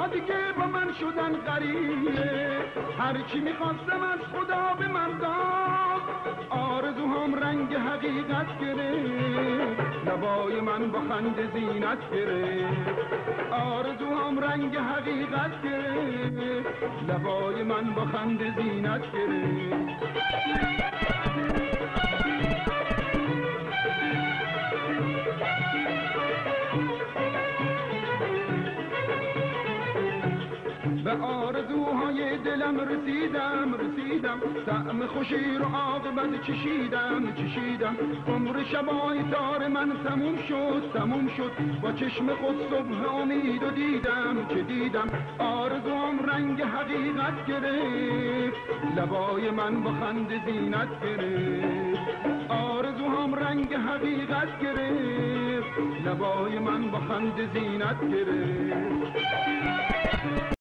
ها دیگه با من شدن غریبه، هرچی میخواستم از خدا به من داد، آرزوهام رنگ حقیقت گرفت، لبای من با خنده زینت گرفت، آرزوهام رنگ حقیقت گرفت، لبای من با خنده زینت گرفت. به آرزوهای دلم رسیدم رسیدم، طعم خوشی رو عاقبت چشیدم چشیدم، عمر شبای تار من تموم شد تموم شد، با چشم خود صبح امید و دیدم که دیدم، آرزوام رنگ حقیقت گرفت، لبای من با خنده زینت گرفت، آرزوام رنگ حقیقت گرفت، لبای من با خنده زینت گرفت.